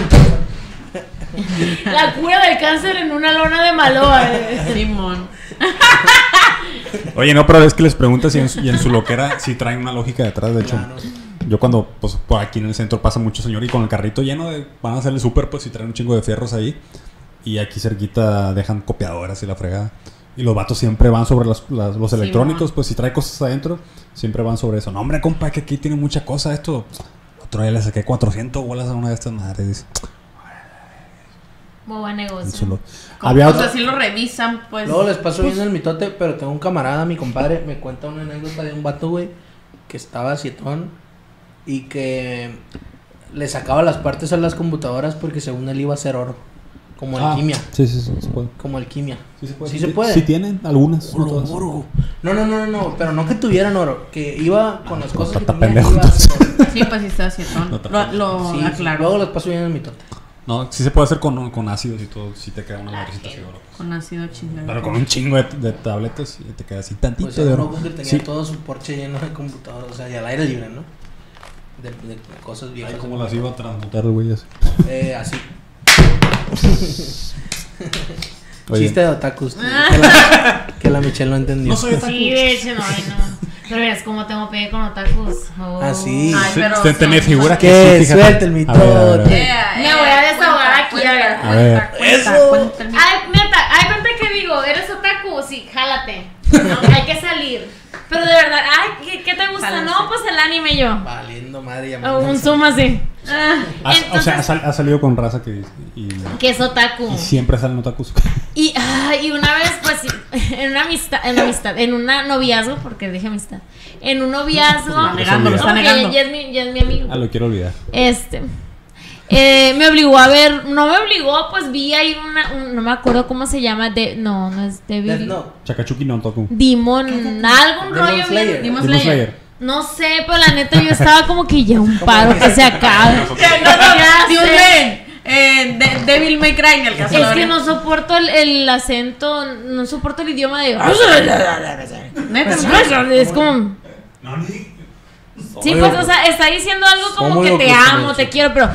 La cura del cáncer en una lona de maloa. Simón. Oye, no, pero es que les preguntas y en su loquera sí traen una lógica detrás. De hecho, yo cuando, pues, por aquí en el centro pasa mucho señor y con el carrito lleno de... Van a hacer el súper, pues, y traen un chingo de fierros ahí. Y aquí cerquita dejan copiadoras y la fregada. Y los vatos siempre van sobre los electrónicos, pues, si trae cosas adentro, siempre van sobre eso. No, hombre, compa, que aquí tiene mucha cosa esto. Otro día le saqué 400 bolas a una de estas madres, dice. Muy buen negocio. Había otro... así lo revisan, pues. Luego les paso viendo el mitote, pero tengo un camarada, mi compadre, me cuenta una anécdota de un vato, güey, que estaba sietón y que le sacaba las partes a las computadoras porque según él iba a hacer oro. Como alquimia. Sí, se puede. Como alquimia. Sí se puede. Sí se puede. Sí tienen algunas. No, pero no que tuvieran oro, que iba con las cosas que tenía. Pendejo, sí, pues sí está sietón. Lo sí, aclaro. Luego les paso viendo el mitote. No, sí se puede hacer con ácidos y todo, sí te queda una madrecita así de oro. Con ácido chingado. Pero con un chingo de tabletas y te queda así tantito pues de oro. Pues tenía todo su porche lleno de computadoras, o sea, y al aire libre, ¿no? De cosas viejas. Ay, ¿cómo las iba a transmutar, güey? Así. Oye. Chiste de otakus. Que la Michelle no entendió. No soy otaku. Sí, de hecho, no. Pero ves cómo tengo pegue con otakus. Así. Te me figura que sí, fíjate. suelta el mitote. Me voy a desahogar aquí, a ver. Eso. Ay, neta, hay cuenta que digo, ¿eres otaku? Sí, jálate. No, hay que salir. Pero de verdad, ay, ¿qué te gusta? Jálense. No, pues el anime yo. Valiendo madre. Un zoom así. O sea, ha salido con raza que Que es otaku. y siempre salen otakus. Y una vez, pues, en un noviazgo, porque dije amistad, en un noviazgo, Lo está negando. Ya es mi amigo. Lo quiero olvidar. Me obligó a ver, no me obligó, pues vi ahí no me acuerdo cómo se llama, no es Devil. No. Chakachuki no otaku. Demon, algún rollo Slayer. bien. Demon Slayer. No sé, pero la neta yo estaba como que ya un paro que se acabe. Devil May Cry en el caso. Es que no soporto el acento, no soporto el idioma de. Neta, Es como. Sí, pues, o sea, está diciendo algo como que te amo, te quiero, pero...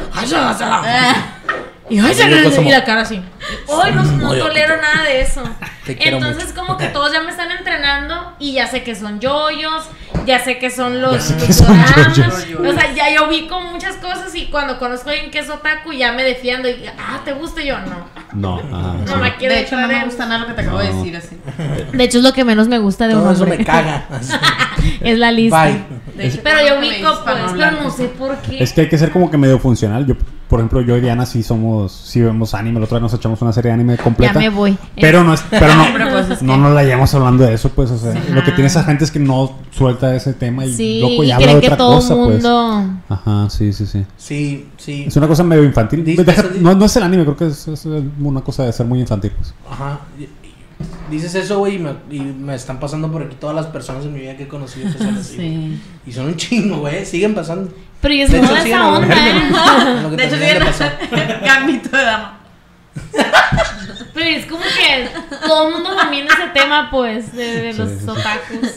Y la cara así. Hoy no tolero nada de eso. Entonces como que todos ya me están entrenando y ya sé que son yoyos, ya sé que son los doramas. O sea, ya yo vi con muchas cosas y cuando conozco a alguien que es otaku ya me defiendo y ¿te gusta? Y yo no me quiero. De hecho no me gusta nada lo que te acabo de decir así. De hecho es lo que menos me gusta de un hombre. Todo eso me caga. Es la lista. Bye. Pero yo vi pues, pero no sé por qué. Es que hay que ser como que medio funcional. Yo, por ejemplo, yo y Diana sí vemos anime. La otra vez nos echamos una serie de anime completa. Ya me voy. Pero no nos la llevamos hablando de eso, pues. O sea, lo que tiene esa gente es que no suelta ese tema y loco y habla de otra cosa, mundo... pues. Ajá, sí. Sí. Es una cosa medio infantil. No es el anime, creo que es una cosa de ser muy infantil, pues. Ajá. Dices eso, güey, y me están pasando por aquí todas las personas en mi vida que he conocido que son así. Sí. Y son un chingo, güey, siguen pasando. Pero y es moda esa onda, De hecho, siguen Gambito de Dama. Pero es como que todo el mundo domina ese tema, pues, de los otakus.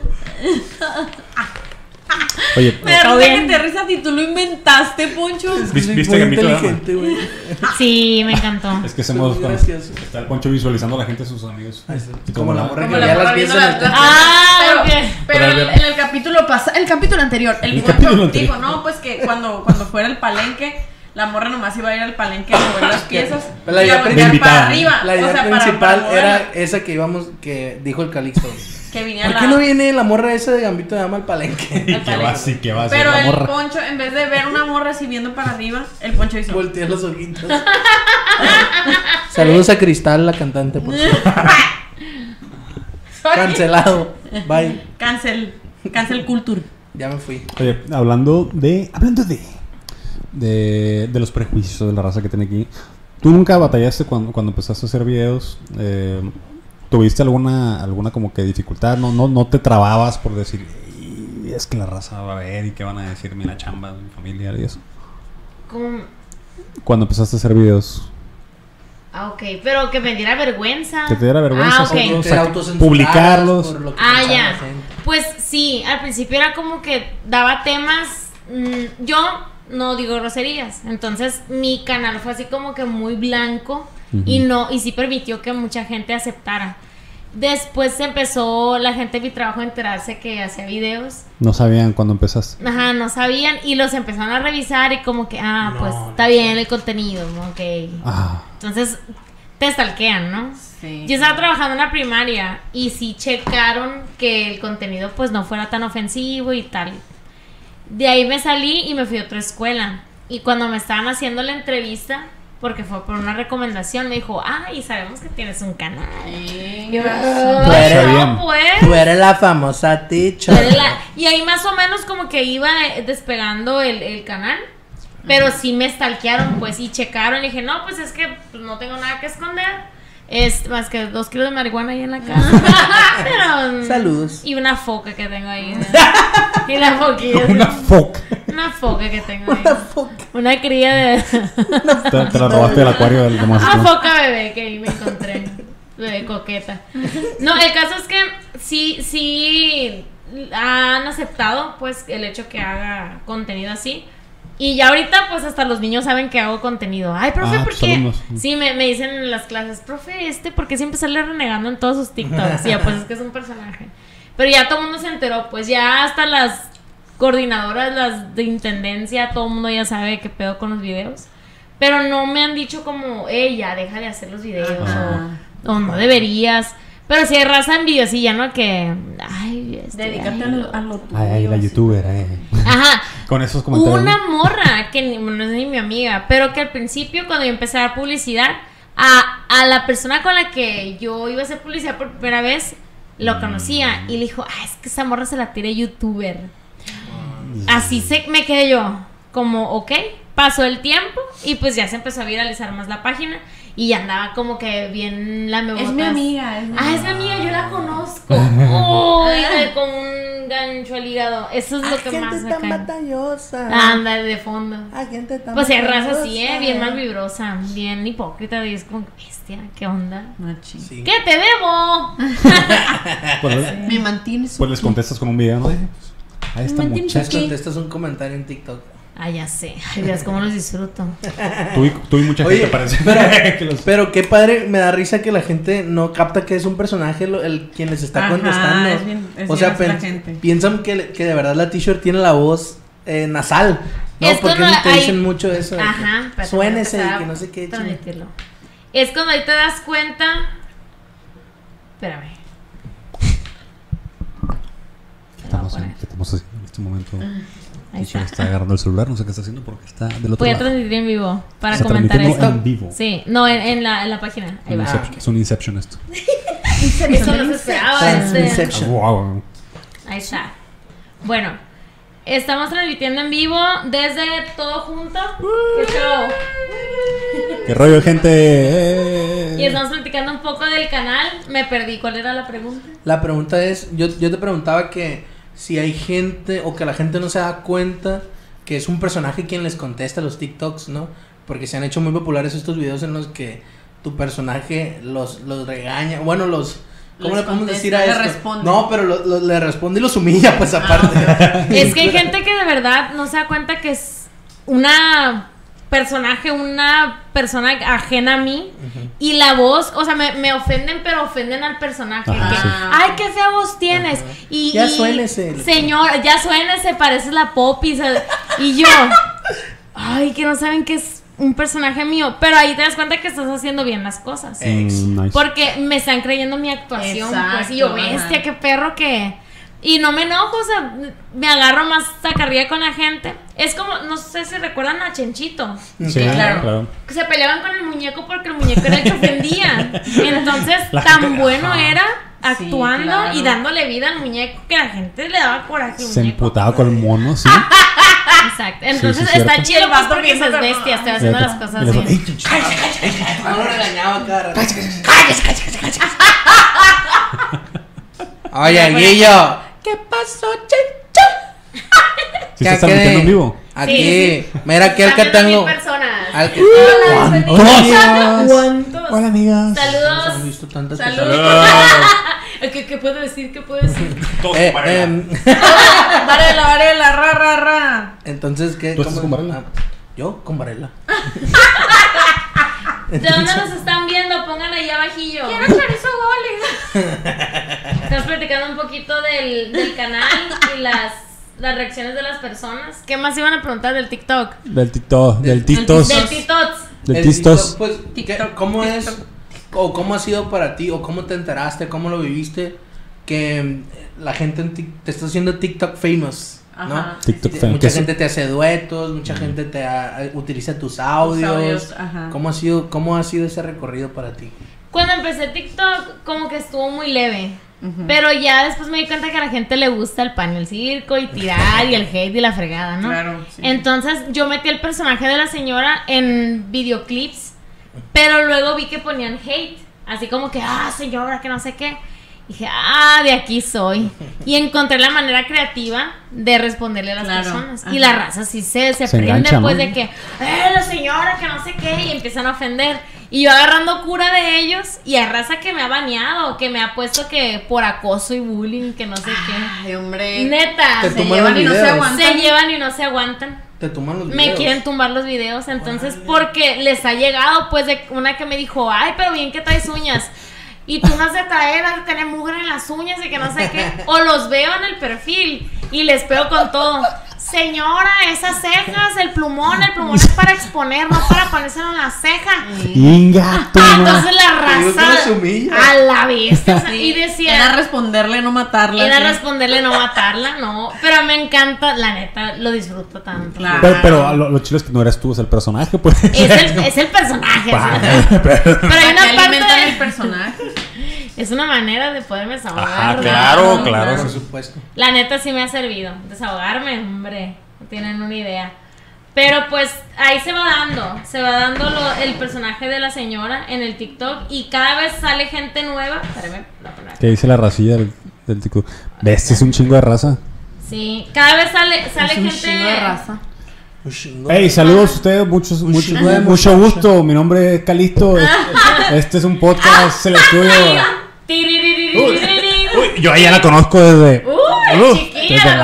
Oye, pero que te risas y tú lo inventaste, Poncho. ¿Viste Gambito de Dama? Sí, me encantó. Es que hacemos está el Poncho visualizando a la gente, a sus amigos. Como la morra que veía las piezas en el pero en el capítulo pasado, el capítulo anterior, el Poncho dijo, no, pues que cuando fuera el palenque, la morra nomás iba a ir al palenque a mover las piezas y a voltear para arriba. La idea principal era esa que dijo el Calixto. ¿Por qué no viene la morra esa de Gambito de Dama al palenque? ¿Qué va a Pero el Poncho, en vez de ver una morra así viendo para arriba, el Poncho hizo... voltea los ojitos. Saludos a Cristal, la cantante, por favor. Cancelado. Bye. Cancel culture. Ya me fui. Oye, hablando de los prejuicios de la raza que tiene aquí. ¿Tú nunca batallaste cuando empezaste a hacer videos? ¿Tuviste alguna como que dificultad? ¿No te trababas por decir, es que la raza va a ver y qué van a decir mi la chamba, mi familia y eso? ¿Cómo? Cuando empezaste a hacer videos. Ok, pero que me diera vergüenza. Que te diera vergüenza publicarlos. Ya. Pues sí, al principio era como que daba temas. Yo no digo groserías. Entonces mi canal fue así como que muy blanco. Y sí permitió que mucha gente aceptara. Después empezó la gente de mi trabajo a enterarse que hacía videos. No sabían cuando empezaste. Ajá, no sabían y los empezaron a revisar y como que, pues está bien el contenido, ok. Entonces te stalkean, ¿no? Sí. Yo estaba trabajando en la primaria y sí checaron que el contenido pues no fuera tan ofensivo y tal. De ahí me salí y me fui a otra escuela. Y cuando me estaban haciendo la entrevista, porque fue por una recomendación, me dijo, y sabemos que tienes un canal. Tú eres la famosa teacher. Y ahí más o menos como que iba despegando el canal. Pero sí me stalkearon, pues, y checaron. Y dije, no, pues es que no tengo nada que esconder. Es más que 2 kilos de marihuana ahí en la casa. Pero, saludos. Y una foca que tengo ahí. Y la foquilla. Una foca que tengo ahí. Una cría de... Te la robaste del acuario del demás. Una foca bebé que ahí me encontré. De coqueta. No, el caso es que sí han aceptado pues el hecho que haga contenido así. Y ya ahorita pues hasta los niños saben que hago contenido. Ay, profe, ¿por qué? Sí, me dicen en las clases, profe, ¿por qué siempre sale renegando en todos sus TikToks? Y ya pues es que es un personaje. Pero ya todo el mundo se enteró, pues ya hasta las coordinadoras, las de intendencia, todo el mundo ya sabe qué pedo con los videos. Pero no me han dicho como, ya deja de hacer los videos o no deberías. Pero si hay raza envidiosilla, ¿no? Que, dedícate a lo tuyo. Ay, la youtuber, Ajá. Con esos comentarios. Una morra que no es ni mi amiga, pero que al principio cuando yo empecé a dar publicidad, a la persona con la que yo iba a hacer publicidad por primera vez, lo conocía y le dijo, es que esa morra se la tiré youtuber. Así me quedé yo, como, ok, pasó el tiempo y pues ya se empezó a viralizar más la página. Y ya andaba como que bien la me botas. Es mi amiga. Es mi amiga, yo la conozco. Uy, con un gancho al hígado. Eso es lo que más me cae. Gente tan batallosa. Anda, de fondo. Gente tan pues hay raza así, bien mal vibrosa, bien hipócrita. Y es como, bestia, ¿qué onda? Sí. ¿Qué te debo? Me mantienes. Pues les contestas con un video, ¿no? a esta muchacha. Contestas un comentario en TikTok. Ah, ya sé. Ay, Dios, cómo los disfruto. Tú y mucha gente parece. Pero qué padre, me da risa que la gente no capta que es un personaje quien les está contestando. O sea, piensan que de verdad la T-shirt tiene la voz nasal. No, porque te dicen mucho eso. Ajá. Suénese y que no sé qué. Transmitirlo. Es cuando ahí te das cuenta. Espérame. ¿Qué estamos haciendo en este momento? Ahí está agarrando el celular, no sé qué está haciendo porque está del otro lado. Voy a transmitir en vivo para comentar esto. En vivo. Sí, no, en la página. Ahí va. Es un Inception esto. Eso no se esperaba. Wow. Ahí está. Bueno, estamos transmitiendo en vivo desde Todo Junto. ¡Qué show! ¡Qué rollo, gente! Y estamos platicando un poco del canal. Me perdí. ¿Cuál era la pregunta? La pregunta es, yo te preguntaba que si hay gente o que la gente no se da cuenta que es un personaje quien les contesta los TikToks, ¿no? Porque se han hecho muy populares estos videos en los que tu personaje los regaña, bueno, ¿cómo le podemos decir a esto? Responde. No, pero le responde y los humilla, pues aparte. Es que hay gente que de verdad no se da cuenta que es una persona ajena a mí. Y la voz, o sea, me ofenden, pero ofenden al personaje. Ay, qué fea voz tienes. Ya suénese. Señor, ya suénese, pareces la Poppy. Y yo, ay, que no saben que es un personaje mío. Pero ahí te das cuenta que estás haciendo bien las cosas. Nice. Porque me están creyendo mi actuación. Pues, y yo, bestia, qué perro que... Y no me enojo, o sea, me agarro más tacarría con la gente. Es como, no sé si recuerdan a Chenchito. Sí, claro. Se peleaban con el muñeco porque el muñeco era el que ofendía. Entonces, bueno era actuando y dándole vida al muñeco que la gente le daba coraje. Se emputaba con el mono, sí. Exacto. Entonces está chido más porque es bestia, estoy haciendo las cosas bien. No regañaba, cara. Oye, Guillo. ¿Qué pasó, Chencho? ¿Sí estás transmitiendo en vivo? Aquí, sí. Mira aquí el que tengo. ¿Cuántos? Hola, amigas. Saludos. Han visto tantas Saludos. ¿Qué puedo decir? Varela, ra. Entonces, ¿qué? ¿Tú estás con Varela? Yo con Varela. ¿De dónde nos están viendo? Pongan ahí abajillo. Quiero chorizo goles. Estamos platicando un poquito del canal y las reacciones de las personas. ¿Qué más iban a preguntar del TikTok? Del TikTok. Pues, ¿cómo es? O ¿cómo ha sido para ti? ¿O cómo te enteraste? ¿Cómo lo viviste? Que la gente te está haciendo TikTok famous, ¿no? Ajá. TikTok famous. Mucha gente te hace duetos, mucha gente utiliza tus audios. ¿Cómo ha sido ese recorrido para ti? Cuando empecé TikTok, como que estuvo muy leve. Pero ya después me di cuenta que a la gente le gusta el pan y el circo y tirar y el hate y la fregada, ¿no? Claro, sí. Entonces yo metí el personaje de la señora en videoclips, pero luego vi que ponían hate, así como que, señora, que no sé qué. Y dije, de aquí soy. Y encontré la manera creativa de responderle a las personas. Y la raza sí se prende, engancha, pues, ¿no? de que, la señora, que no sé qué, y empiezan a ofender. Y yo agarrando cura de ellos, y hay raza que me ha baneado, que me ha puesto que por acoso y bullying, que no sé qué. Ay, hombre. Neta, se llevan y no se aguantan. Se llevan y no se aguantan. Te toman los videos. Me quieren tumbar los videos, entonces, porque les ha llegado, pues, de una que me dijo, ay, pero bien que traes uñas. Y tú no has de traer, has de tener mugre en las uñas y que no sé qué. O los veo en el perfil y les pego con todo. Señora, esas cejas, el plumón es para exponer, no para ponérselo en la ceja. Entonces la raza a la vista. O sea, y decía, era responderle, no matarla. No. Pero me encanta, la neta, lo disfruto tanto. Claro. Pero lo chido es que no eres tú, es el personaje, pues. Es el personaje. Pero hay una parte del personaje. Es una manera de poderme desahogar. Ajá, claro, por supuesto. La neta sí me ha servido desahogarme, hombre, no tienen una idea. Pero pues ahí se va dando el personaje de la señora en el TikTok y cada vez sale gente nueva. Espérame, ¿qué dice la racilla del TikTok? ¿Ves? Es un chingo de raza. Sí, cada vez sale gente. Un chingo de raza. Hey, saludos a ustedes, mucho gusto. Mi nombre es Calisto. Este es un podcast, el estudio. Uy, yo a ella la conozco desde. Chiquilla.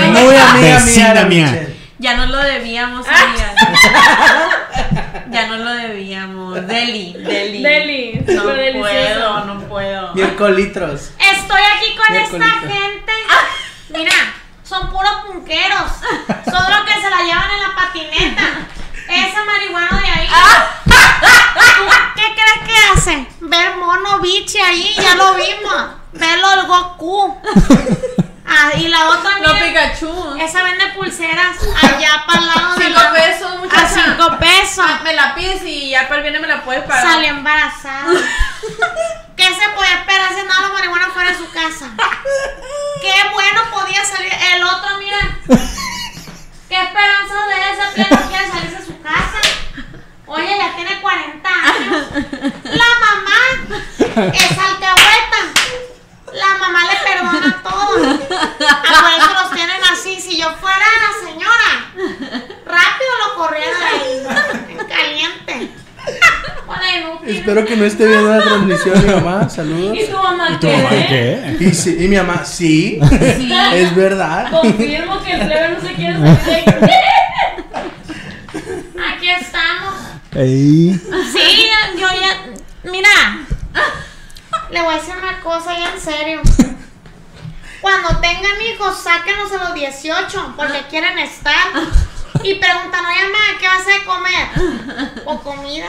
Muy amiga Vecina mía. mía. Ya nos lo debíamos, amigas. Ya nos lo debíamos. Deli. No súper delicioso. no puedo. Miércolitros. Estoy aquí con esta Miércolito. gente. Mira, son puros punqueros. Son los que se la llevan en la patineta. Ese marihuano de ahí. ¿Tú qué crees que hace? Ver mono bichi ahí, ya lo vimos. Verlo el Goku. Y la otra No, mira, Pikachu. esa vende pulseras allá para el lado de 5 pesos, muchacha. A 5 pesos. Me la pides y ya para el viernes me la puedes pagar. Salió embarazada. ¿Qué se puede esperar si nada la marihuana fuera de su casa? Qué bueno podía salir. El otro, mira. ¿Qué esperanza de esa tía no quiere salirse de su casa? Oye, ya tiene 40 años. La mamá es alcahueta. La mamá le perdona todo. Por eso los tienen así. Si yo fuera la señora, rápido lo corriera de ahí. En caliente. Hola, inútil. Espero que no esté viendo la transmisión mi mamá. Saludos. ¿Y tu mamá ¿Y tu mamá qué? Y mi mamá, sí. Es verdad. Confirmo que el plebe no se quiere salir de aquí. Aquí estamos. Ey. Sí, yo ya. Mira, le voy a decir una cosa ya en serio. Cuando tengan hijos, sáquenlos a los 18 porque quieren estar. Y preguntan, oye, mamá, ¿qué vas a comer? ¿O comida?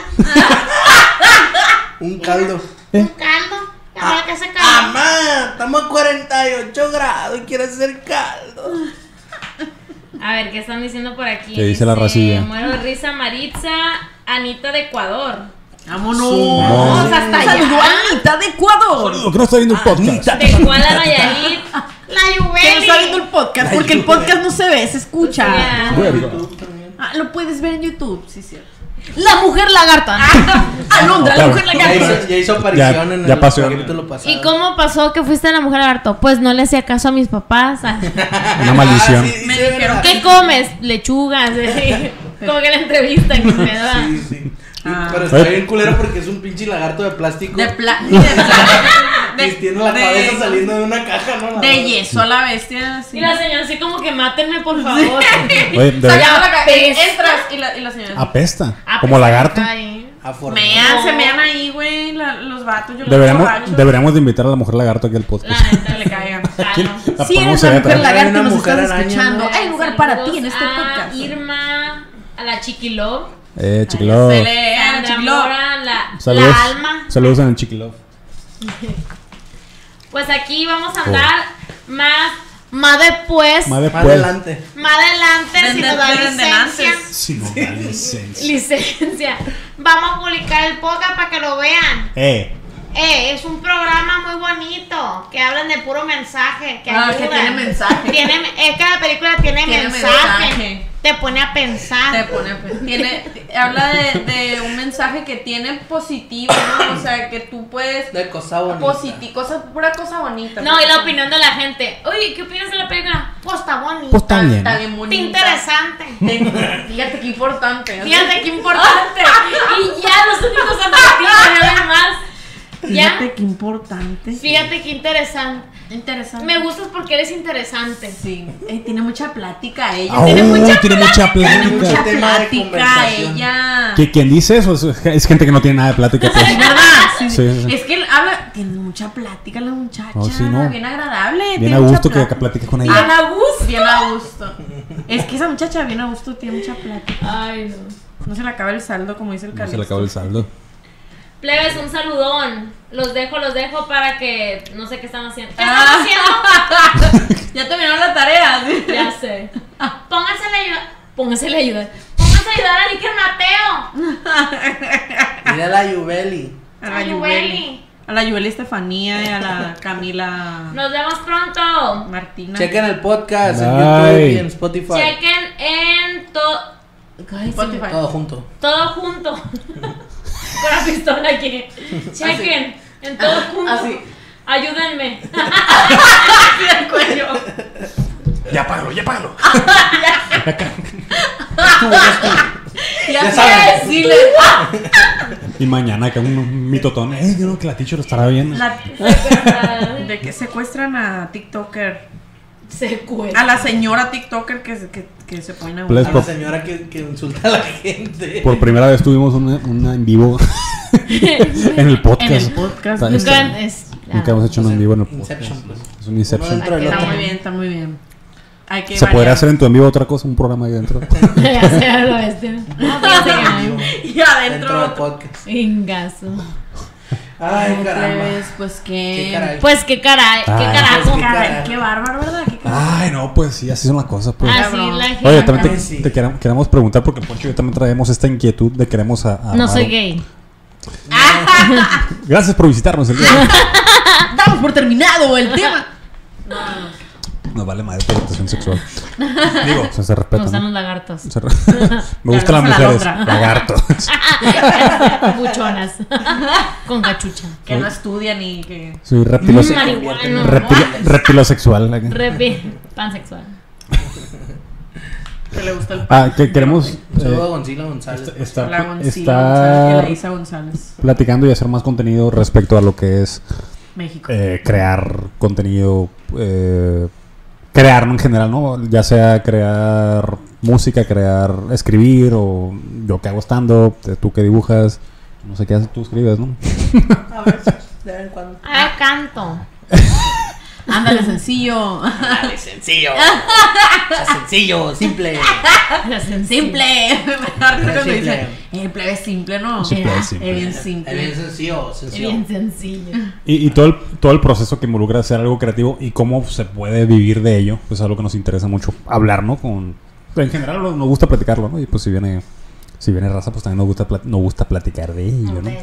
Un caldo. ¿Un caldo? Ahora que se caldo. Mamá, estamos a 48 grados y quieres hacer caldo. A ver, ¿qué están diciendo por aquí? ¿Qué dice la racilla? Muero de risa, Maritza, Anita de Ecuador. Vámonos. Vamos Hasta allá. Saludó a Anita de Ecuador. Saludos, que no está viendo el podcast. De Kuala Nayarit. La Que no Yubeli. está viendo el podcast, porque el podcast no se ve, se escucha. Ya. Verga. Lo puedes ver en YouTube, sí, cierto. La mujer lagarta. Alondra, la mujer lagarta. Ya hizo aparición en ya el pasó. capítulo pasado. ¿Y cómo pasó que fuiste la mujer lagarto? Pues no le hacía caso a mis papás. Una maldición. Me dijeron ¿Qué comes? Lechugas. Como que la entrevista que me da. Sí, sí. Ah. Pero está bien culero porque es un pinche lagarto de plástico. Y tiene la cabeza saliendo de una caja, ¿no? De yeso a la bestia. Y la señora así como que mátenme, por favor. Oye, de- Sacando la cabeza, Apesta. entras y la señora. apesta. Ah, Como pues, lagarto. ahí. Se mean ahí, güey, los vatos. Yo Deberíamos de invitar a la mujer lagarto aquí al La podcast. neta le caigan. Aquí Jalo. la Si ponemos eres la allá mujer atrás. lagarto Hay y una nos mujer estás araña, escuchando, hay lugar para ti en este Saludos a podcast. Irma, a la Chiquilove, Chiquilove. Sandra Chiquilove. Mora, Saludos. la Alma. Saludos en el Chiquilove. Pues aquí vamos a andar más después, Más Más después. adelante. más adelante, si nos da Desde licencia. antes. Si no da licencia. Licencia. Vamos a publicar el podcast para que lo vean. Es un programa muy bonito que hablan de puro mensaje, que ayudan. Que tiene mensaje. Es que la película tiene Tiene mensaje. mensaje. Te pone a pensar. Habla de un mensaje que tiene positivo, ¿no? O sea, que tú puedes. De cosa bonita. Pura cosa bonita. No, y la opinión de la gente. Oye, ¿qué opinas de la película? Pues está bonita. Pues está bien. Está bien Está bonita. interesante. Fíjate qué importante. Fíjate qué importante. Y ya los únicos atractivos, ya no hay más. ¿Ya? Fíjate qué importante. Fíjate qué interesante. Interesante. Me gustas porque eres interesante. Sí. Tiene mucha plática ella. Oh, tiene mucha Tiene mucha plática. tema de plática conversación. ella. ¿Quién dice eso? Es gente que no tiene nada de plática. Pues. ¿Es verdad? Sí, Sí. Es que habla, tiene mucha plática la muchacha. Oh, sí, no. Bien agradable. Bien tiene a mucha gusto que plática. platiques con Bien ella. a gusto. Bien a gusto. Es que esa muchacha bien a gusto tiene mucha plática. Ay, no. No se le acaba el saldo, como dice el No Calixto. se le acabó el saldo. Plebes, un saludón. Los dejo para que no sé qué están haciendo. ¿Qué están haciendo? Ya terminaron la tarea. ¿Sí? Ya sé. Pónganse a ayudar. Pónganse a ayudar a Iker Mateo. Mira la Yubeli. A la A Yubeli. Yubeli. A la Yubeli Estefanía y a la Camila Nos vemos pronto. Martina. Chequen el podcast en Bye. YouTube y en Spotify. Chequen en Spotify. Todo junto. todo junto. Con la pistola aquí. Chequen en todo junto. Así. Ayúdenme. Así el cuello. Ya págalo, ya págalo. Ya sabes. sé decirle. Y mañana que un mitotón. Yo creo que la teacher lo estará viendo. De que secuestran a TikToker. Secuestro. A la señora TikToker que se pone a la señora que insulta a la gente. Por primera vez tuvimos una en vivo en el podcast. En el podcast. Nunca hemos hecho un en vivo en el podcast. Pues. Es un Inception. Está muy bien. ¿Se podría hacer en tu en vivo otra cosa? Un programa ahí adentro. Y adentro del podcast. Ingazo. Ay, caramba. Pues qué. Pues qué caray. Qué carajo. Qué bárbaro, ¿verdad? Ay, no, pues sí, así son las cosas. Pues. Así la gente. Oye, también te queremos preguntar, porque Poncho y yo también traemos esta inquietud de queremos a no soy gay. Gracias por visitarnos el día de hoy. Damos por terminado el tema. No vale madre tu orientación sexual. Digo, se respeta. Me gustan los lagartos. Me gustan las mujeres. Lagartos. Buchonas. Con cachucha. Que no estudian y que. Soy reptilosexual. Pansexual. Que le gusta el que queremos. Saludo a Goncila González. Elisa González. Platicando y hacer más contenido respecto a lo que es México. Crear contenido. Crear, ¿no? En general, ¿no? Ya sea crear música, escribir, o yo que hago stand-up, tú que dibujas, no sé qué haces, tú escribes, ¿no? A ver, de vez en cuando. Canto. Ándale, sencillo. Sencillo, simple. Simple. El plebe es simple, ¿no? Es bien simple. Es bien sencillo. Bien sencillo. Y todo el proceso que involucra hacer algo creativo y cómo se puede vivir de ello, pues es algo que nos interesa mucho hablar, ¿no? En general nos gusta platicarlo, ¿no? Y pues si viene raza, pues también nos gusta platicar de ello, ¿no?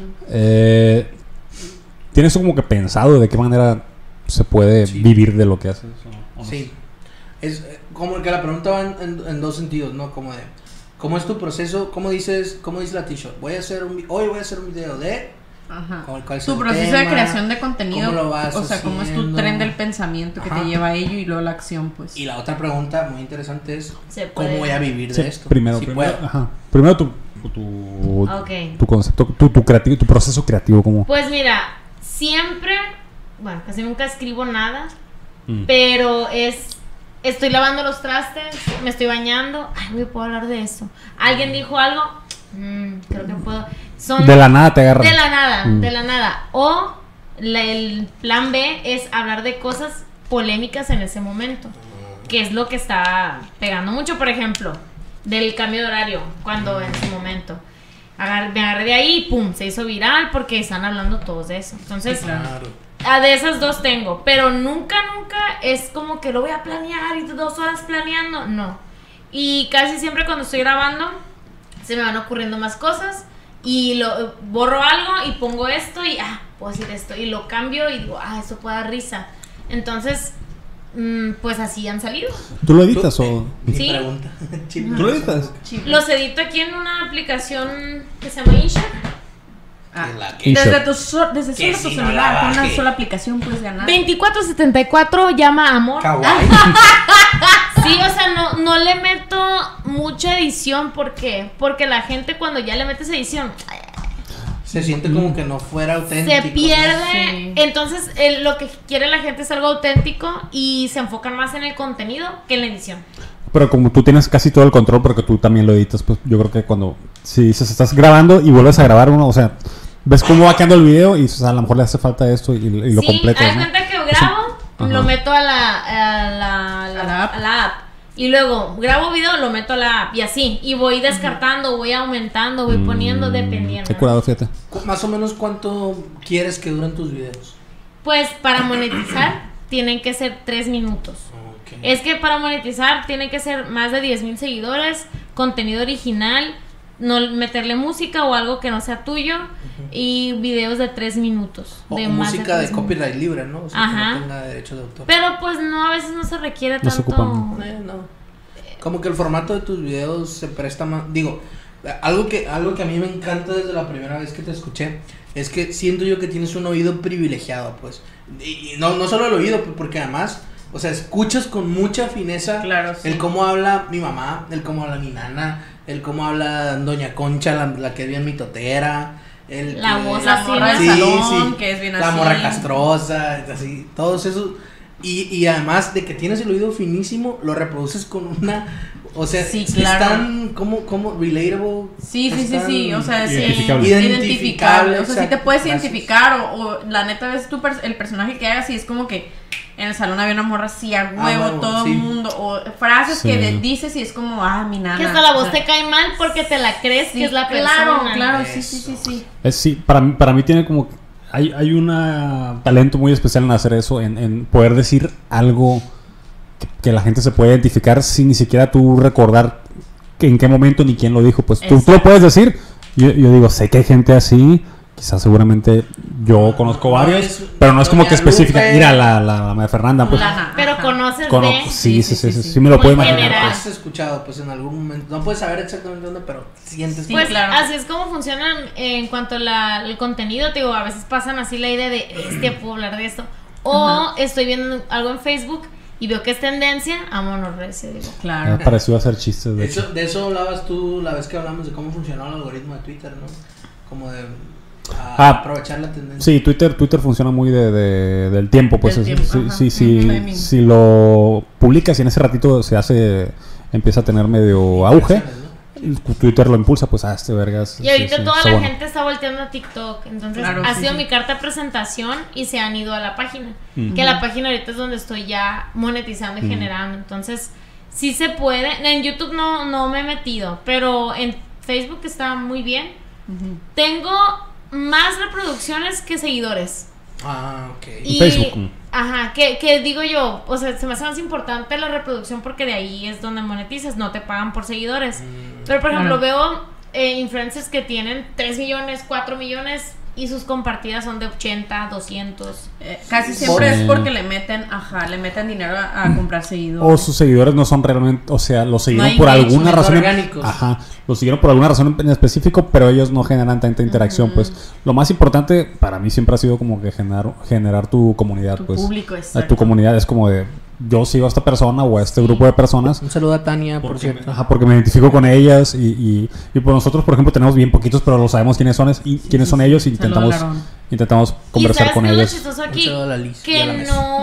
¿Tienes como que pensado de qué manera se puede vivir de lo que haces? ¿O no? Sí. Es como que la pregunta va en dos sentidos, ¿no? Como de ¿cómo es tu proceso? ¿Cómo dice la t-shirt? Hoy voy a hacer un video de... Ajá. ¿Cuál es tu el proceso tema? de creación de contenido. ¿Cómo lo vas o sea, haciendo? ¿cómo es tu tren del pensamiento que te lleva a ello y luego la acción, pues? Y la otra pregunta muy interesante es ¿cómo voy a vivir sí, de esto? Primero, tu concepto, tu creativo, tu proceso creativo, ¿cómo? Pues mira, siempre, bueno, casi nunca escribo nada, pero estoy lavando los trastes, me estoy bañando, ay, ¿puedo hablar de eso? ¿Alguien dijo algo? Creo que puedo. De la nada te agarran. De la nada. O el plan B es hablar de cosas polémicas en ese momento, que es lo que está pegando mucho, por ejemplo, del cambio de horario, cuando en su momento me agarré de ahí y pum, se hizo viral porque están hablando todos de eso. Entonces, de esas dos tengo, pero nunca es como que lo voy a planear y 2 horas planeando, no. Y casi siempre cuando estoy grabando se me van ocurriendo más cosas y borro algo y pongo esto y puedo decir esto y lo cambio y digo, esto puede dar risa. Entonces, pues así han salido. ¿Tú lo editas o...? Sí. ¿Tú lo editas? Los edito aquí en una aplicación que se llama InShot. Desde solo tu celular, con una sola aplicación puedes ganar. 2474 llama amor. Sí, o sea, no le meto mucha edición. ¿Por qué? Porque la gente cuando ya le metes edición se siente como que no fuera auténtico. Se pierde. ¿No? Sí. Entonces, lo que quiere la gente es algo auténtico y se enfocan más en el contenido que en la edición. Pero como tú tienes casi todo el control porque tú también lo editas, pues yo creo que si dices, estás grabando y vuelves a grabar uno, o sea, ves cómo va quedando el video y a lo mejor le hace falta esto y lo completas, ¿no? Sí, cuenta que grabo, lo meto a la app. Y luego grabo video, lo meto a la app y así. Y voy descartando, voy aumentando, voy poniendo dependiendo. Qué curado, fíjate. Más o menos, ¿cuánto quieres que duren tus videos? Pues para monetizar tienen que ser 3 minutos. Okay. Es que para monetizar tiene que ser más de 10,000 seguidores, contenido original, no meterle música o algo que no sea tuyo y videos de 3 minutos. O música de copyright libre, ¿no? O sea, que no tenga derecho de autor. Pero pues no, a veces no se requiere tanto. No. Como que el formato de tus videos se presta más. Digo, algo que a mí me encanta desde la primera vez que te escuché es que siento yo que tienes un oído privilegiado, pues. Y no solo el oído, porque además, o sea, escuchas con mucha fineza el cómo habla mi mamá, el cómo habla mi nana, el cómo habla Doña Concha, la que es bien mitotera. La voz así, morra del salón, que es bien la así. morra castrosa, así, todos esos. Y además de que tienes el oído finísimo, lo reproduces con una... O sea, sí, claro. Están como relatable. Sí, o sea, identificable. O sea, sí te puedes identificar o la neta ves el personaje que hagas y es como que en el salón había una morra así a huevo, todo el mundo, o frases que dices y es como, mi nana. Que hasta la voz te cae mal porque te la crees que es la persona. Claro, sí. Sí, para mí tiene como... Hay un talento muy especial en hacer eso, en poder decir algo que la gente se puede identificar sin ni siquiera tú recordar en qué momento ni quién lo dijo. Pues tú lo puedes decir. Yo digo, sé que hay gente así, quizás seguramente yo conozco varios, pero no es como que específica. Mira, la María Fernanda, pues. Pero conoces sí me lo puedo imaginar. Has escuchado, pues en algún momento, no puedes saber exactamente dónde, pero sientes. Pues claro. Así es como funcionan en cuanto al contenido, te digo, a veces pasan así la idea de, puedo hablar de esto, o estoy viendo algo en Facebook y veo que es tendencia, vámonos recio, digo. Claro. Me pareció hacer chistes de eso hablabas tú la vez que hablamos de cómo funcionaba el algoritmo de Twitter, ¿no? Como de aprovechar la tendencia. Sí, Twitter funciona muy del tiempo, pues. Si lo publicas y en ese ratito empieza a tener medio auge, Twitter lo impulsa, pues este vergas. Y ahorita toda la gente está volteando a TikTok. Entonces ha sido mi carta de presentación y se han ido a la página. Que la página ahorita es donde estoy ya monetizando y generando. Entonces, sí se puede. En YouTube no me he metido, pero en Facebook está muy bien. Tengo más reproducciones que seguidores. Ok. Y Facebook. Que digo yo, o sea, se me hace más importante la reproducción porque de ahí es donde monetizas, no te pagan por seguidores. Pero por ejemplo, veo influencers que tienen 3 millones, 4 millones y sus compartidas son de 80, 200. Casi siempre es porque le meten dinero a comprar seguidores. O sus seguidores no son realmente, o sea, los siguieron por alguna razón. Los siguieron por alguna razón en específico, pero ellos no generan tanta interacción, pues. Lo más importante para mí siempre ha sido como que generar tu comunidad, tu pues. Público, tu comunidad es como de yo sigo a esta persona o a este grupo de personas. Un saludo a Tania, por cierto. Porque me identifico con ellas y por nosotros, por ejemplo, tenemos bien poquitos, pero lo sabemos quiénes son quiénes son ellos y intentamos conversar con ellos. ¿Y sabes qué es lo chistoso aquí? Que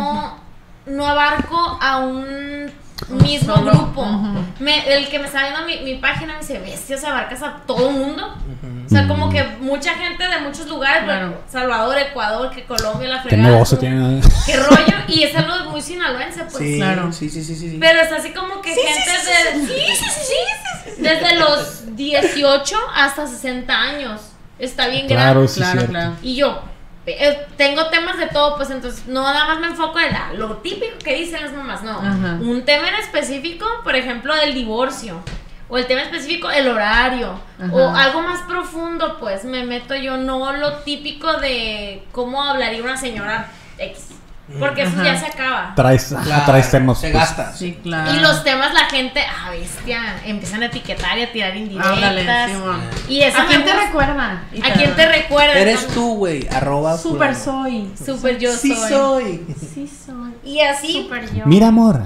no abarco a un mismo grupo. El que me está viendo mi página me dice, bestia, se abarcas a todo el mundo. O sea, como que mucha gente de muchos lugares, Salvador, Ecuador, que Colombia, la fregada. ¿Qué negocio tiene? ¿Qué rollo? Y es algo muy sinaloense, pues. Sí, claro. Sí. Pero es así como que gente desde los 18 hasta 60 años. Está bien grande. Claro. Y yo tengo temas de todo, pues entonces no nada más me enfoco en lo típico que dicen las mamás, no. Un tema en específico, por ejemplo, del divorcio. O el tema específico, el horario. O algo más profundo, pues me meto yo, no lo típico de cómo hablaría una señora X. Porque eso ya se acaba. Traes temas. Se gasta. Sí, claro. Y los temas la gente, bestia, empiezan a etiquetar y a tirar indirectas. Y eso ¿A quién te recuerda? ¿A quién te recuerda? Eres tú, güey, @ Super soy. Super yo soy. Sí soy. Y así. Super yo. Mira, amor.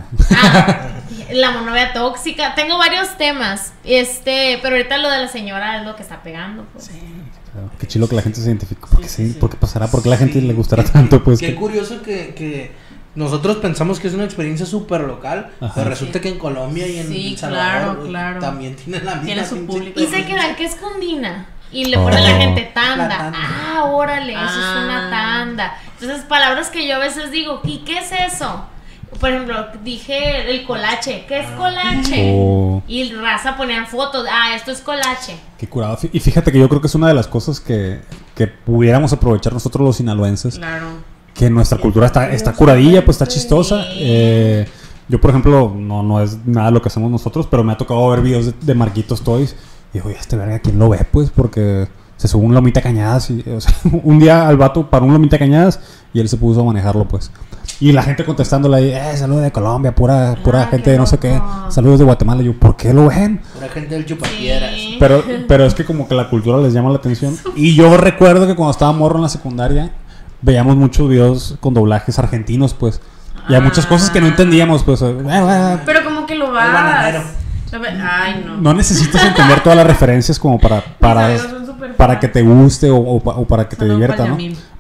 La monovia tóxica. Tengo varios temas. Pero ahorita lo de la señora es lo que está pegando, pues. Sí. Qué chido que la gente se identifique. ¿Por qué pasará? ¿Por qué a la gente le gustará tanto? Pues qué curioso que nosotros pensamos que es una experiencia súper local, pero resulta que en Colombia y en El Salvador también tiene la misma. Tiene su público. Y se quedan que es cundina. Y le pone la gente tanda. Órale, eso es una tanda. Entonces, palabras que yo a veces digo, ¿y qué es eso? Por ejemplo, dije el colache. ¿Qué es colache? Y raza ponían fotos. Esto es colache. Qué curado. Y fíjate que yo creo que es una de las cosas que pudiéramos aprovechar nosotros los sinaloenses. Claro. Que nuestra cultura está curadilla, pues está chistosa. Yo, por ejemplo, no es nada de lo que hacemos nosotros, pero me ha tocado ver videos de Marquitos Toys. Y digo, verga, ¿quién lo ve? Pues porque se subió un Lomita Cañadas. Un día al vato paró un Lomita Cañadas y él se puso a manejarlo, pues. Y la gente contestándole ahí, saludos de Colombia, pura gente de no sé qué, saludos de Guatemala. Y yo, ¿por qué lo ven? Pura gente del chupapiedras. Sí. Pero es que como que la cultura les llama la atención. Y yo recuerdo que cuando estaba morro en la secundaria, veíamos muchos videos con doblajes argentinos, pues. Y hay muchas cosas que no entendíamos, pues. Pero como que lo vas. Ay, no. No necesitas entender todas las referencias como para que te guste o para que te divierta, ¿no?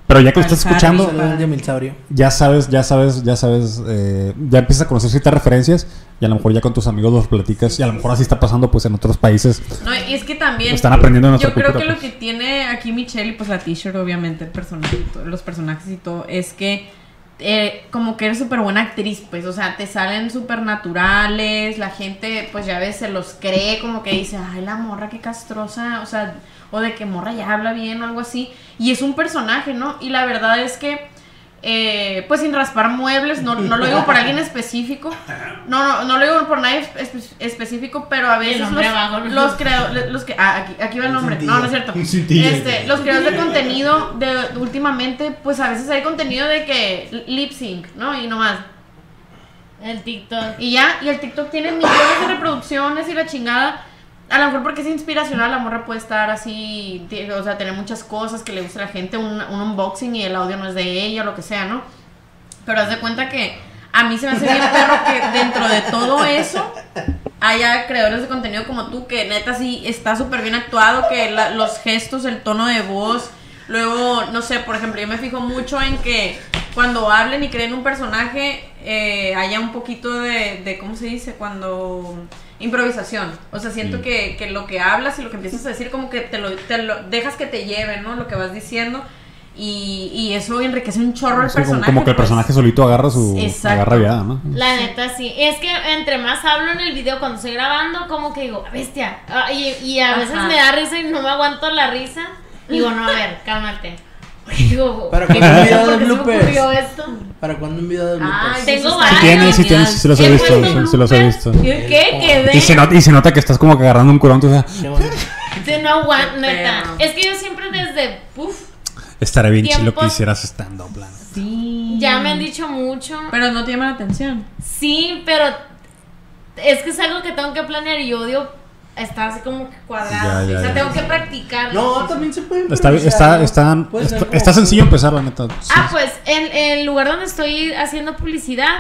Pero ya que lo estás escuchando, ya sabes, ya empiezas a conocer ciertas referencias y a lo mejor ya con tus amigos los platicas y a lo mejor así está pasando pues en otros países. No, y es que también están aprendiendo de nuestra cultura. Yo creo que pues. lo que tiene aquí Michelle y pues la t-shirt, obviamente, el personaje, los personajes y todo, es que como que eres súper buena actriz, pues, o sea, te salen súper naturales, la gente, pues ya ves, se los cree, como que dice, ay, la morra, qué castrosa, o sea, o de que morra ya habla bien o algo así, y es un personaje, ¿no? Y la verdad es que, pues sin raspar muebles, no lo digo por alguien específico, no lo digo por nadie específico, pero a veces los creadores, aquí va el nombre, no es cierto, los creadores de contenido últimamente, pues a veces hay contenido de que lip sync, ¿no? Y nomás el TikTok y el TikTok tiene millones de reproducciones y la chingada. A lo mejor porque es inspiracional, la morra puede estar así, o sea, tener muchas cosas que le gusta a la gente, un unboxing y el audio no es de ella, o lo que sea, ¿no? Pero haz de cuenta que a mí se me hace bien perro que dentro de todo eso haya creadores de contenido como tú, que neta sí está súper bien actuado, que los gestos, el tono de voz, luego, no sé, por ejemplo, yo me fijo mucho en que cuando hablen y creen un personaje, haya un poquito de ¿cómo se dice? Cuando... improvisación, o sea, siento que lo que hablas y lo que empiezas a decir como que te lo dejas que te lleve, ¿no? Lo que vas diciendo y eso enriquece un chorro el personaje. Como que el personaje solito agarra viada, ¿no? La neta sí, es que entre más hablo en el video cuando estoy grabando, como que digo, bestia, y a veces me da risa y no me aguanto la risa, digo, no, a ver, cálmate. Digo, ¿para cuándo un video de bloopers? Esto? ¿Para cuándo un video de bloopers? Tengo varios. Sí tienes, sí los he visto, sí los he visto. ¿Qué? Y se nota que estás como que agarrando un curón, o sea. Sí, no aguanto, neta. Es que yo siempre desde, estaría bien chilo que hicieras stand-up, plan. Sí. Ya me han dicho mucho. Pero no te llama la atención. Sí, pero es que es algo que tengo que planear y yo odio estar así como que cuadrado. O sea, tengo que practicar. No, también se puede Está sencillo empezar, la neta. Sí. Pues en el lugar donde estoy haciendo publicidad,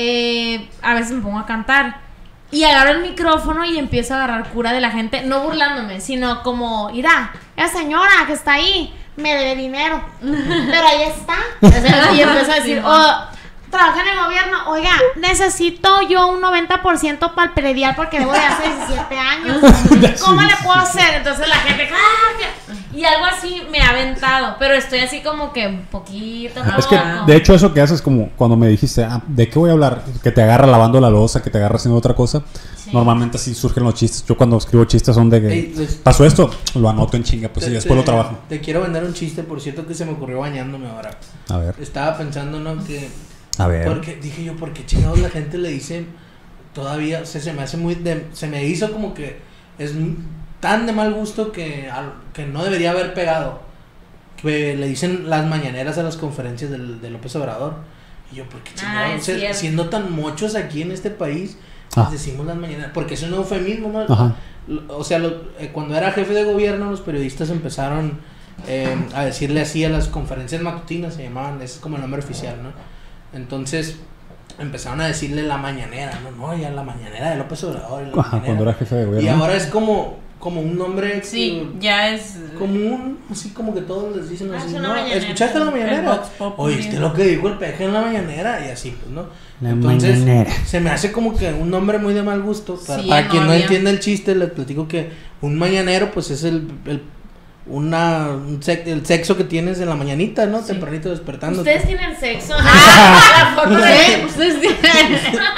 a veces me pongo a cantar y agarro el micrófono y empiezo a agarrar cura de la gente, no burlándome, sino como, mira, la señora que está ahí me debe dinero, pero ahí está. O sea, y empiezo a decir, trabaja en el gobierno, oiga, necesito yo un 90% para el predial porque debo de hace 17 años. ¿Cómo le puedo hacer? Entonces la gente, y algo así me ha aventado, pero estoy así como que un poquito. Es que, de hecho, eso que haces como cuando me dijiste, ¿de qué voy a hablar? Que te agarra lavando la loza, que te agarra haciendo otra cosa. Sí. Normalmente así surgen los chistes. Yo cuando escribo chistes son de que pasó esto, lo anoto en chinga, pues y después lo trabajo. Te quiero vender un chiste, por cierto, que se me ocurrió bañándome ahora. A ver. Estaba pensando, ¿no? Que... A ver. Porque dije yo, ¿por qué chingados la gente le dice todavía? O sea, se me hace se me hizo como que es tan de mal gusto que no debería haber pegado. Que le dicen las mañaneras a las conferencias de López Obrador. Y yo, ¿por qué chingados? Siendo tan mochos aquí en este país, les decimos las mañaneras. Porque es un eufemismo, ¿no? Ajá. O sea, cuando era jefe de gobierno, los periodistas empezaron a decirle así a las conferencias matutinas, se llamaban, ese es como el nombre oficial, ¿no? Entonces empezaron a decirle la mañanera, no, ya la mañanera de López Obrador. Cuando era jefe de gobierno. Y ahora es como un nombre. Sí, ya es común, así como que todos les dicen así, ¿no? ¿Escuchaste la mañanera? ¿Oíste lo que dijo el peje en la mañanera? Y así, pues, ¿no? Entonces, mañanera. Se me hace como que un nombre muy de mal gusto. Para quien no entienda el chiste, les platico que un mañanero, pues, es el sexo que tienes en la mañanita, ¿no? Sí. Tempranito despertando. Ustedes tienen sexo. Ustedes tienen.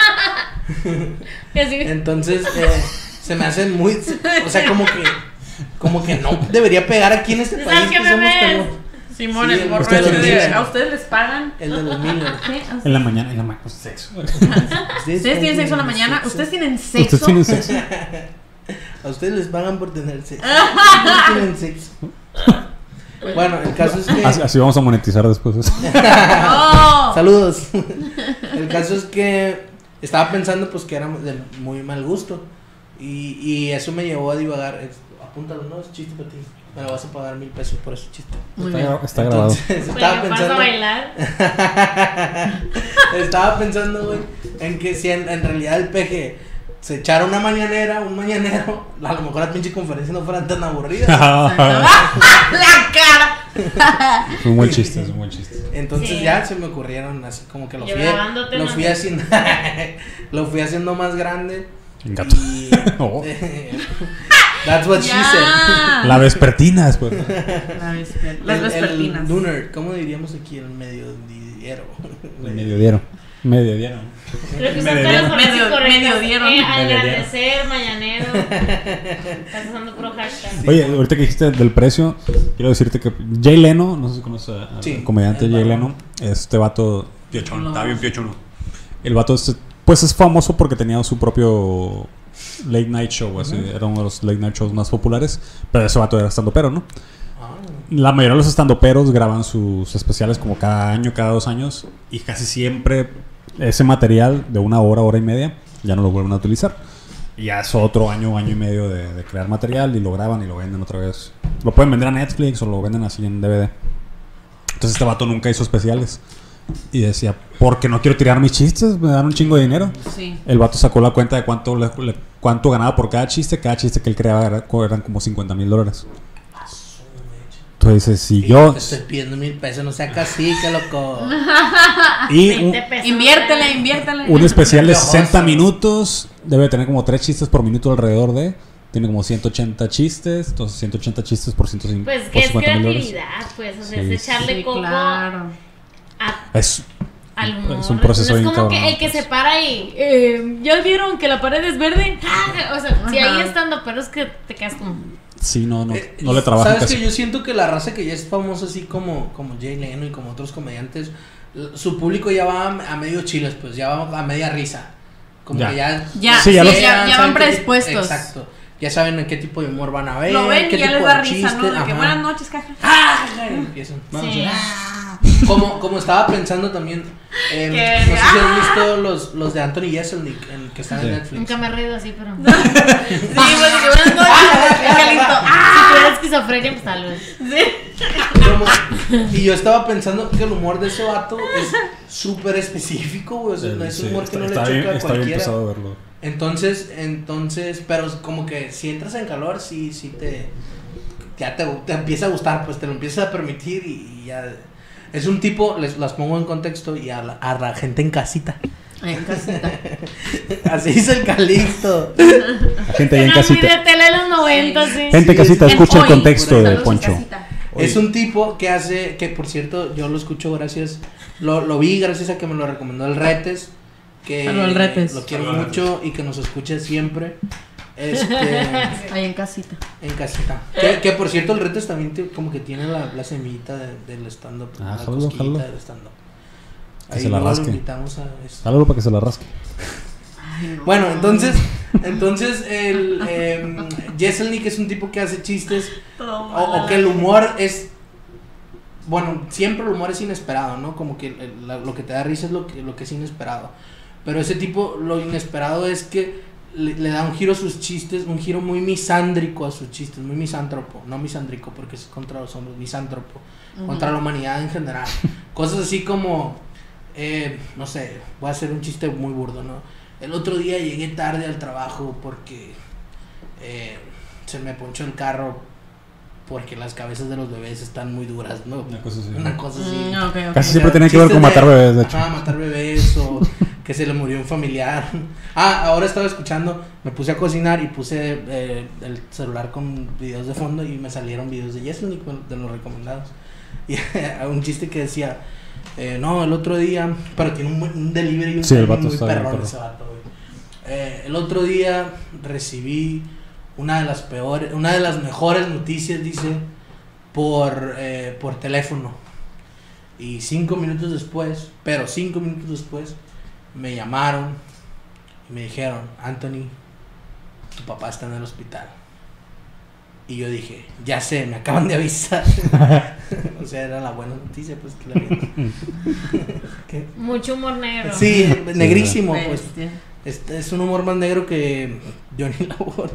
Entonces, se me hace muy, o sea, como que no debería pegar aquí en este país que somos tan... Simón, el gorro ¿a ustedes les pagan? El de los Miller. En la mañana, sexo. ¿Ustedes tienen sexo en la mañana? ¿Ustedes tienen sexo? ¿Ustedes tienen sexo? A ustedes les pagan por tener sexo. Ustedes tienen sexo. Bueno, el caso es que... Así vamos a monetizar después. Saludos. El caso es que estaba pensando pues que era de muy mal gusto. Y eso me llevó a divagar. Apúntalo, no, es chiste para ti. Me lo vas a pagar $1,000 por ese chiste. Está grabado. Estaba pensando... ¿Vas a bailar? Estaba pensando, güey, en que si en realidad el peje se echara un mañanero, a lo mejor las pinches conferencias no fueran tan aburridas. La cara. Es un buen chiste, es un buen chiste. Entonces ya se me ocurrieron así como que lo fui haciendo lo fui haciendo más grande. Y that's what she said. La vespertina después. Las vespertinas. El lunar, ¿cómo diríamos aquí? El mediodiero. Mediodiero. Creo que son todas las formas incorrectas. Mediodieron. Agradecer, mañanero. Estás usando puro hashtag. Oye, ahorita que dijiste del precio, quiero decirte que Jay Leno, no sé si conoces al comediante Jay Leno, este vato piochón, está bien piochón. El vato pues es famoso porque tenía su propio late night show, así, era uno de los late night shows más populares, pero ese vato era estandopero, ¿no? La mayoría de los estandoperos graban sus especiales como cada año, cada 2 años, y casi siempre ese material de 1 hora, hora y media, ya no lo vuelven a utilizar. Y ya es otro año, año y medio de crear material, y lo graban y lo venden otra vez. Lo pueden vender a Netflix o lo venden así en DVD. Entonces este vato nunca hizo especiales. Y decía, porque no quiero tirar mis chistes, me dan un chingo de dinero. Sí. El vato sacó la cuenta de cuánto ganaba por cada chiste. Cada chiste que él creaba eran como $50,000. Entonces dices, si yo te estoy pidiendo $1,000, no sea cacique, loco. Y inviértele. un especial de 60 minutos debe tener como 3 chistes por minuto alrededor de. Tiene como 180 chistes. Entonces 180 chistes por 150. Pues que es creatividad, pues. O sea, es echarle coco. Claro. Es un proceso no es bien como cabrón, que el que se para y ¿ya vieron que la pared es verde? O sea, si ahí estando, pero es que te quedas como... Sí, no le trabaja. ¿Sabes casi. que yo siento que la raza que ya es famosa así como Jay Leno y como otros comediantes, su público ya va a medio chiles, pues ya va a media risa. Como ya. que ya ya van predispuestos. Exacto. Ya saben en qué tipo de humor van a ver. Lo ven qué y ya tipo les da de risa, chiste. ¿no? De que buenas noches, caja. Empiezan. Sí. Como estaba pensando también, no sé si han visto los de Anthony Jeselnik que están en Netflix. Nunca me he reído así, pero... Sí, pues que buenas noches. Si tuviera esquizofrenia, pues tal vez. Y yo estaba pensando que el humor de ese vato es súper específico, güey. O sea, no es un humor que no le choca a cualquiera. Está bien pesado verlo. Entonces, pero como que si entras en calor, sí te empieza a gustar, pues te lo empiezas a permitir y ya. Es un tipo, las pongo en contexto y a la gente en casita. En casita. Así dice el Calixto. La gente ahí en casita. Muy de tele de los 90, sí. Gente en casita, escucha el contexto de Poncho. Es un tipo que hace, que por cierto, yo lo escucho gracias, lo vi gracias a que me lo recomendó el Retes. Que el Retes. Lo quiero mucho y que nos escuche siempre. Ahí en casita. En casita. Que por cierto, el Retes también como que tiene la semillita del stand-up. Ah, la jalo. del stand-up. Que se la rasque. Lo invitamos a eso. Jálalo para que se la rasque. Ay, no. Bueno, entonces el Jeselnik es un tipo que hace chistes o que el humor es, bueno, siempre el humor es inesperado, ¿no? Como que lo que te da risa es lo que es inesperado. Pero ese tipo, lo inesperado es que le da un giro a sus chistes, un giro muy misándrico a sus chistes, muy misántropo, no misándrico porque es contra los hombres, misántropo, contra la humanidad en general. Cosas así como, no sé, voy a hacer un chiste muy burdo, ¿no? El otro día llegué tarde al trabajo porque se me ponchó el carro porque las cabezas de los bebés están muy duras, ¿no? Una cosa así. Okay. Casi siempre tiene que ver con matar bebés, de hecho. Matar bebés o que se le murió un familiar. Ahora estaba escuchando, me puse a cocinar y puse el celular con videos de fondo y me salieron videos de Jeselnik, de los recomendados. Y un chiste que decía, no, el otro día, pero tiene un delivery y un timing muy perrón ese vato, güey. El otro día recibí una de las mejores noticias, dice, por teléfono. Y 5 minutos después, me llamaron y me dijeron, Anthony, tu papá está en el hospital. Y yo dije, ya sé, me acaban de avisar. O sea, era la buena noticia, pues, que la vi. Mucho humor negro. Sí, negrísimo, pues. Bestia. Es un humor más negro que Johnny Labor.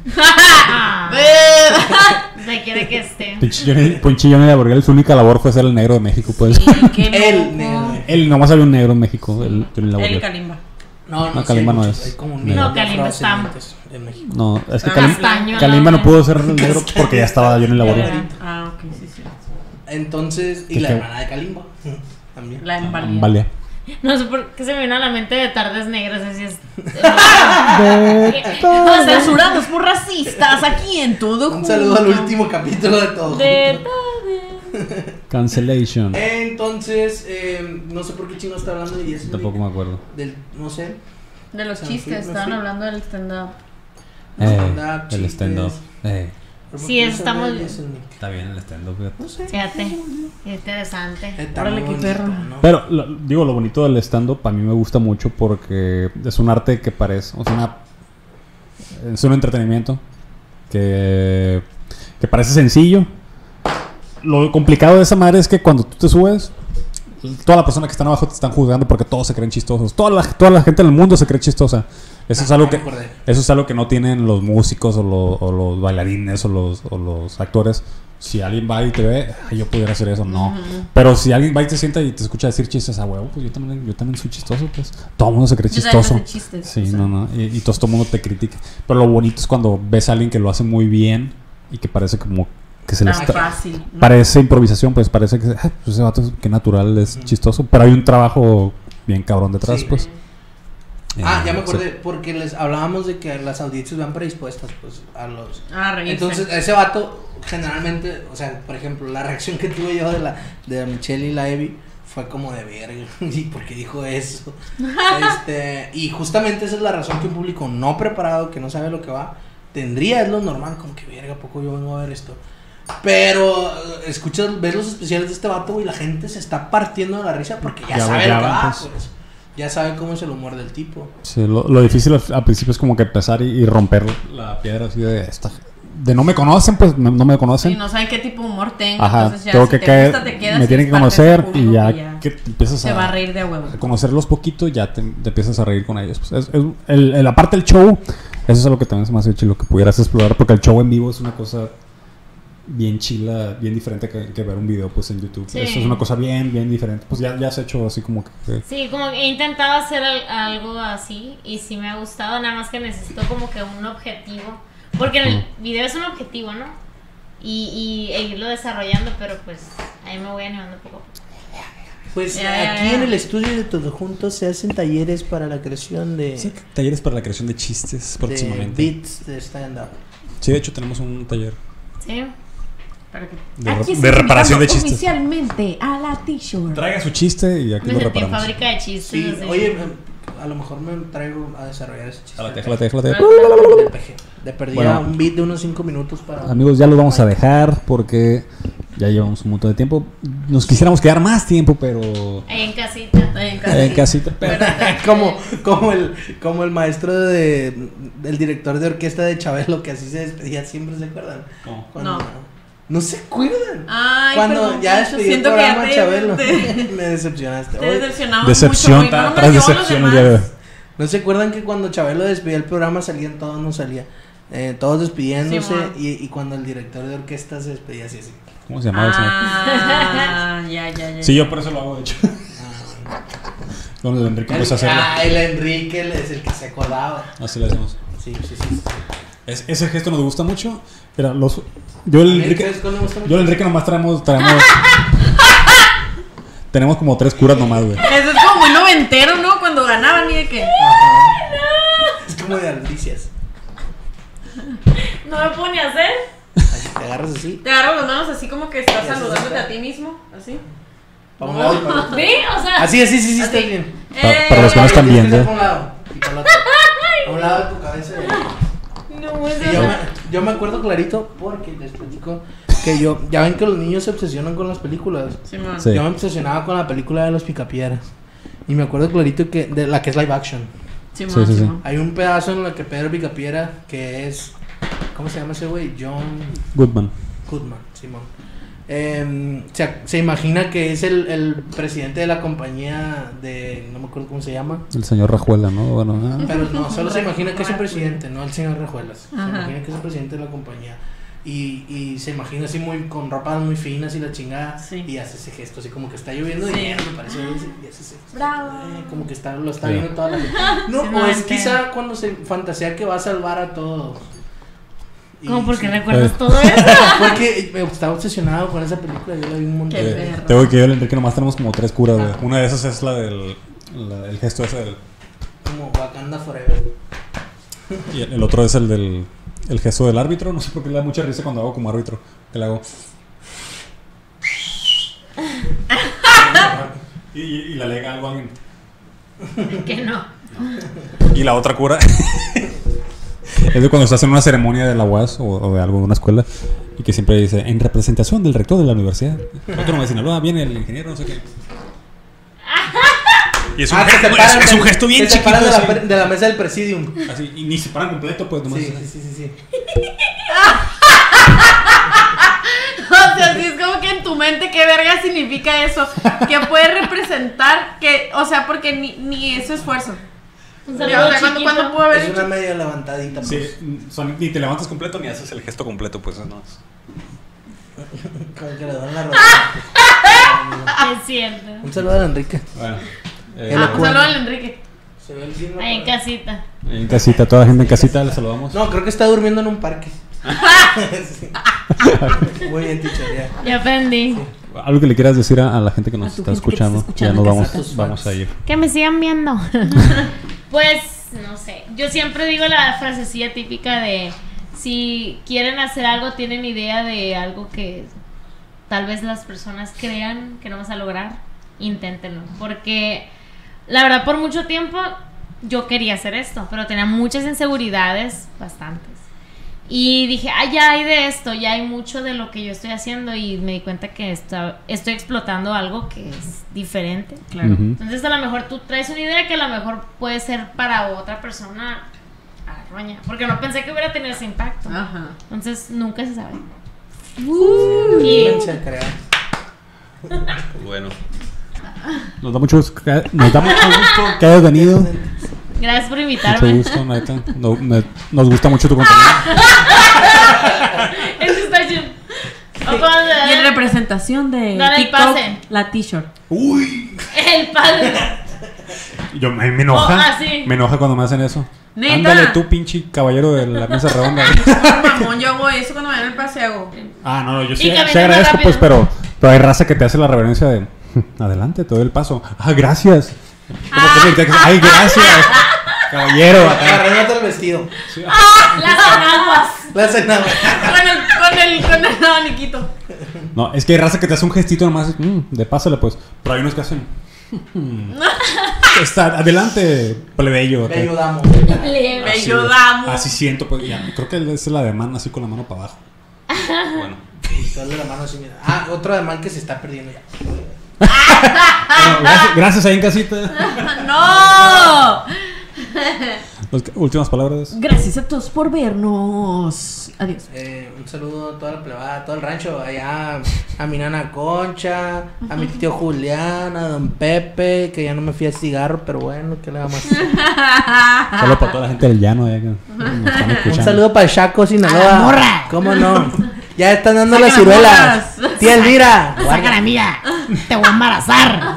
Me quiere que esté. Pinche Johnny Labor, su única labor fue ser el negro de México, pues. El negro. Él nomás había un negro en México, el Johnny Labor. El Kalimba. No, Kalimba no es. es. Hay como No, Kalimba está en México. No, es que Castaño, Kalimba no pudo ser el negro porque ya estaba Johnny Labor. Ah, ok, sí. Entonces, y la hermana de Kalimba también. La Ambalia. No sé por qué se me vino a la mente de Tardes Negras, así es. Censurados por racistas aquí en todo. Un saludo al último capítulo de todo. Cancellation. Entonces, no sé por qué chino está hablando de eso. Tampoco me acuerdo. No sé. De los chistes, estaban hablando del stand-up. El stand-up. Sí, estamos. Está bien el stand-up. No sé. Fíjate, interesante. Órale, qué perro. ¿no? Pero, lo bonito del stand-up a mí me gusta mucho porque es un arte que parece, o sea, es un entretenimiento que parece sencillo. Lo complicado de esa madre es que cuando tú te subes, toda la persona que está abajo te están juzgando porque todos se creen chistosos. Toda la gente en el mundo se cree chistosa. Eso es algo que no tienen los músicos o los bailarines o los actores. Si alguien va y te ve, yo pudiera hacer eso, no. Pero si alguien va y te sienta y te escucha decir chistes, huevo, pues yo también soy chistoso, pues. Todo el mundo se cree chistoso. Chistes, sí, no. Y todo el mundo te critica. Pero lo bonito es cuando ves a alguien que lo hace muy bien y que parece como que se le está fácil, ¿no? Parece improvisación, pues parece que pues ese vato que natural es chistoso, pero hay un trabajo bien cabrón detrás, pues. Ya me acordé, porque les hablábamos de que las audiencias van predispuestas, pues, a los... reírse. Entonces, ese vato, generalmente, o sea, por ejemplo, la reacción que tuve yo de la Michelle y la Evi fue como de verga, ¿y por qué dijo eso? Y justamente esa es la razón que un público no preparado, que no sabe lo que va, tendría, es lo normal, como que verga, ¿a poco yo vengo a ver esto? Pero ves los especiales de este vato y la gente se está partiendo de la risa porque ya sabe lo que va, pues. Ya sabe cómo es el humor del tipo. Sí, lo difícil al principio es como que empezar y romper la piedra así de esta. De no me conocen, pues no me conocen. Y no saben qué tipo de humor tengo. Ajá, entonces ya tengo si que te caer, gusta, te quedas me tienen que conocer y ya que empiezas se va a reír de huevo. A conocerlos poquito, ya te empiezas a reír con ellos. Pues la parte del show, eso es algo que también se me hace chido que pudieras explorar, porque el show en vivo es una cosa bien chila, bien diferente que ver un video pues en YouTube. Sí. Eso es una cosa bien diferente. Pues ya has hecho así como que... Sí, como que he intentado hacer algo así y sí me ha gustado, nada más que necesito como que un objetivo, porque el video es un objetivo, ¿no? Y irlo desarrollando, pero pues ahí me voy animando poco a poco. Pues aquí en el estudio de Todos Juntos se hacen talleres para la creación de... Sí, talleres para la creación de chistes próximamente. De beats de stand-up. Sí, de hecho tenemos un taller. Sí. De reparación de chistes. Oficialmente a la t-shirt. Traiga su chiste y aquí lo reparamos. En fábrica de chistes. Sí, oye, a lo mejor me traigo a desarrollar ese chiste. Déjala. De perdida un beat de unos 5 minutos para... Amigos, ya lo vamos a dejar porque ya llevamos un montón de tiempo. Nos quisiéramos quedar más tiempo, pero... Ahí en casita. En casita. Pero... como el maestro del director de orquesta de Chabelo, que así se despedía siempre, ¿se acuerdan? No se acuerdan. Ay, cuando ya despedí el programa Chabelo. Me decepcionaste. Te decepcionamos decepción mucho. tras decepción. ¿No se acuerdan que cuando Chabelo despedía el programa salían todos, no salía? Todos despidiéndose y cuando el director de orquesta se despedía así. ¿Cómo se llamaba el señor? Ya. Sí, yo por eso lo hago, de hecho. Con el Enrique empezó a hacerlo. El Enrique es el que se acordaba. Así lo hacemos. Sí. Ese gesto nos gusta mucho. Yo el Enrique nomás traemos tenemos como 3 curas nomás, güey. Eso es como muy noventero, ¿no? Cuando ganaban y de que... Es como de Albricias. No me puedo ni hacer. Te agarras así. Te agarras las manos así como que estás saludándote a ti mismo. Así. Para un lado y para el otro. ¿Sí? O sea... Así, está bien. Para los que no están viendo. Para un lado y para el otro. A un lado de tu cabeza. Yo me acuerdo clarito porque les platico que ya ven que los niños se obsesionan con las películas. Sí. Yo me obsesionaba con la película de los Picapiedras. Y me acuerdo clarito que de la que es live action. Sí. Hay un pedazo en el que Pedro Picapiedra, que es... ¿Cómo se llama ese güey? John Goodman, Simón. Se imagina que es el presidente de la compañía de... No me acuerdo cómo se llama. El señor Rajuela, ¿no? Bueno, pero no, solo se imagina que es el presidente, no el señor Rajuelas. Se imagina que es el presidente de la compañía. Y se imagina así con ropas muy finas y la chingada. Sí. Y hace ese gesto así como que está lloviendo dinero, me parece. Y hace ese gesto. Bravo. Como que lo está viendo toda la gente. No, o es quizá cuando se fantasea que va a salvar a todos. ¿Cómo porque recuerdas todo eso? Porque estaba obsesionado con esa película, yo la vi un montón. Tengo que yo y el Enrique nomás tenemos como 3 curas, güey. Una de esas es la del el gesto ese del... Como Wakanda Forever. Y el otro es el gesto del árbitro. No sé por qué le da mucha risa cuando hago como árbitro. Que le hago... y le alega algo a alguien. Que no. Y la otra cura es de cuando estás en una ceremonia de la UAS o de algo de una escuela y que siempre dice en representación del rector de la universidad. Otro de Sinaloa viene el ingeniero, no sé qué. Y es un gesto bien chiquito. De la mesa del presidium. Así, y ni se paran completo, pues nomás. Sí. O sea, sí, es como que en tu mente, ¿qué verga significa eso? Que puede representar que, o sea, porque ni es esfuerzo. O sea, ¿cuándo pudo haber es hecho? una media levantadita, pues. Sí, ni te levantas completo ni haces el gesto completo, pues no. Como que le dan la rodilla. Es cierto. Un saludo a Enrique. Bueno, Un saludo al Enrique. Se ve el bien. Ahí en casita. en casita, toda la gente en casita, le saludamos. No, creo que está durmiendo en un parque. Sí. Muy bien, teacher, Ya aprendí. Algo que le quieras decir a la gente que nos está escuchando. Ya nos vamos a ir. Que me sigan viendo. Pues, no sé. Yo siempre digo la frasecilla típica de si quieren hacer algo, tienen idea de algo que tal vez las personas crean que no vas a lograr, inténtenlo. Porque la verdad, por mucho tiempo yo quería hacer esto, pero tenía muchas inseguridades, bastantes. Y dije, ya hay de esto, ya hay mucho de lo que yo estoy haciendo. Y me di cuenta que estoy explotando algo que es diferente. Claro. Entonces a lo mejor tú traes una idea que a lo mejor puede ser para otra persona roña, porque no pensé que hubiera tenido ese impacto. Ajá. Entonces nunca se sabe. Bueno, nos da mucho gusto que hayas venido. Gracias por invitarme. Mucho gusto, neta. Nos gusta mucho tu contenido. Eso está chido. Y en representación de TikTok, la t-shirt. Uy. El padre. Me enoja. Sí. Me enoja cuando me hacen eso. ¿Neta? Ándale tú, pinche caballero de la mesa redonda. Mamón, yo hago eso cuando me dan el paseo. No, yo sí Y agradezco, rápido. pues, pero hay raza que te hace la reverencia de adelante, te doy el paso. Gracias. Ay, gracias. Caballero. Arréglate el vestido. Sí. Las enaguas. Con el abaniquito. No, es que hay raza que te hace un gestito nomás de pásale, pues. Pero hay unos que hacen está adelante, plebeyo. Te ayudamos. Me ayudamos. Así siento, pues ya, creo que es el ademán así con la mano para abajo. Bueno. Dale la mano así, mira. Otro ademán que se está perdiendo ya. Bueno, gracias ahí en casita. ¡No! Últimas palabras. Gracias a todos por vernos. Adiós. Un saludo a toda la plebada, a todo el rancho, allá a mi nana Concha, a mi tío Julián, a don Pepe, que ya no me fui a cigarro, pero bueno, ¿qué le vamos a hacer? Saludo para toda la gente del llano ya que nos están escuchando. Un saludo para el Chaco, Sinaloa. ¡A la morra! ¿Cómo no? Ya están dando las ciruelas. Tía Elvira. Saca la mía. Te voy a embarazar.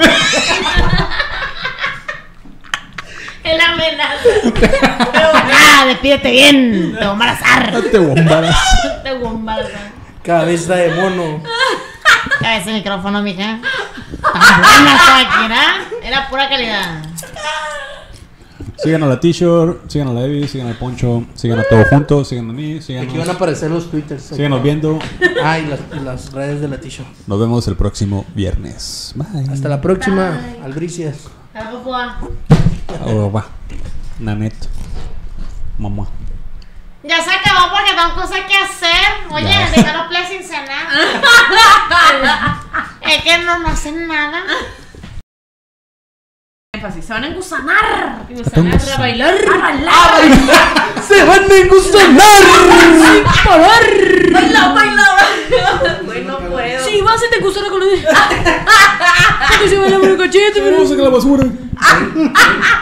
El amenaza. Despídete bien. Te voy a embarazar. Te voy a embarazar. Te voy a embarazar. Cabeza de mono. Cabeza de micrófono, mija. Tan buena esta máquina. Era pura calidad. Sigan a la t-shirt, sigan a la Evi, sigan al Poncho, sigan a Todo Junto, sigan a mí, síganos. Aquí van a aparecer los twitters. Síganos viendo. Y las redes de la t-shirt. Nos vemos el próximo viernes. Bye. Hasta la próxima. Albricias. Va. Nanet. Mamá. Ya se acabó porque tengo cosas que hacer. Oye, déjalo play sin cenar. Es que no hacen nada. Se van a engusanar. A bailar. ¡Se van a engusanar! ¡Sin parar! ¡Baila! Güey, no puedo. Sí, vas y te engusana con lo de. Que se baila por el cachete, Vamos a sacar la basura.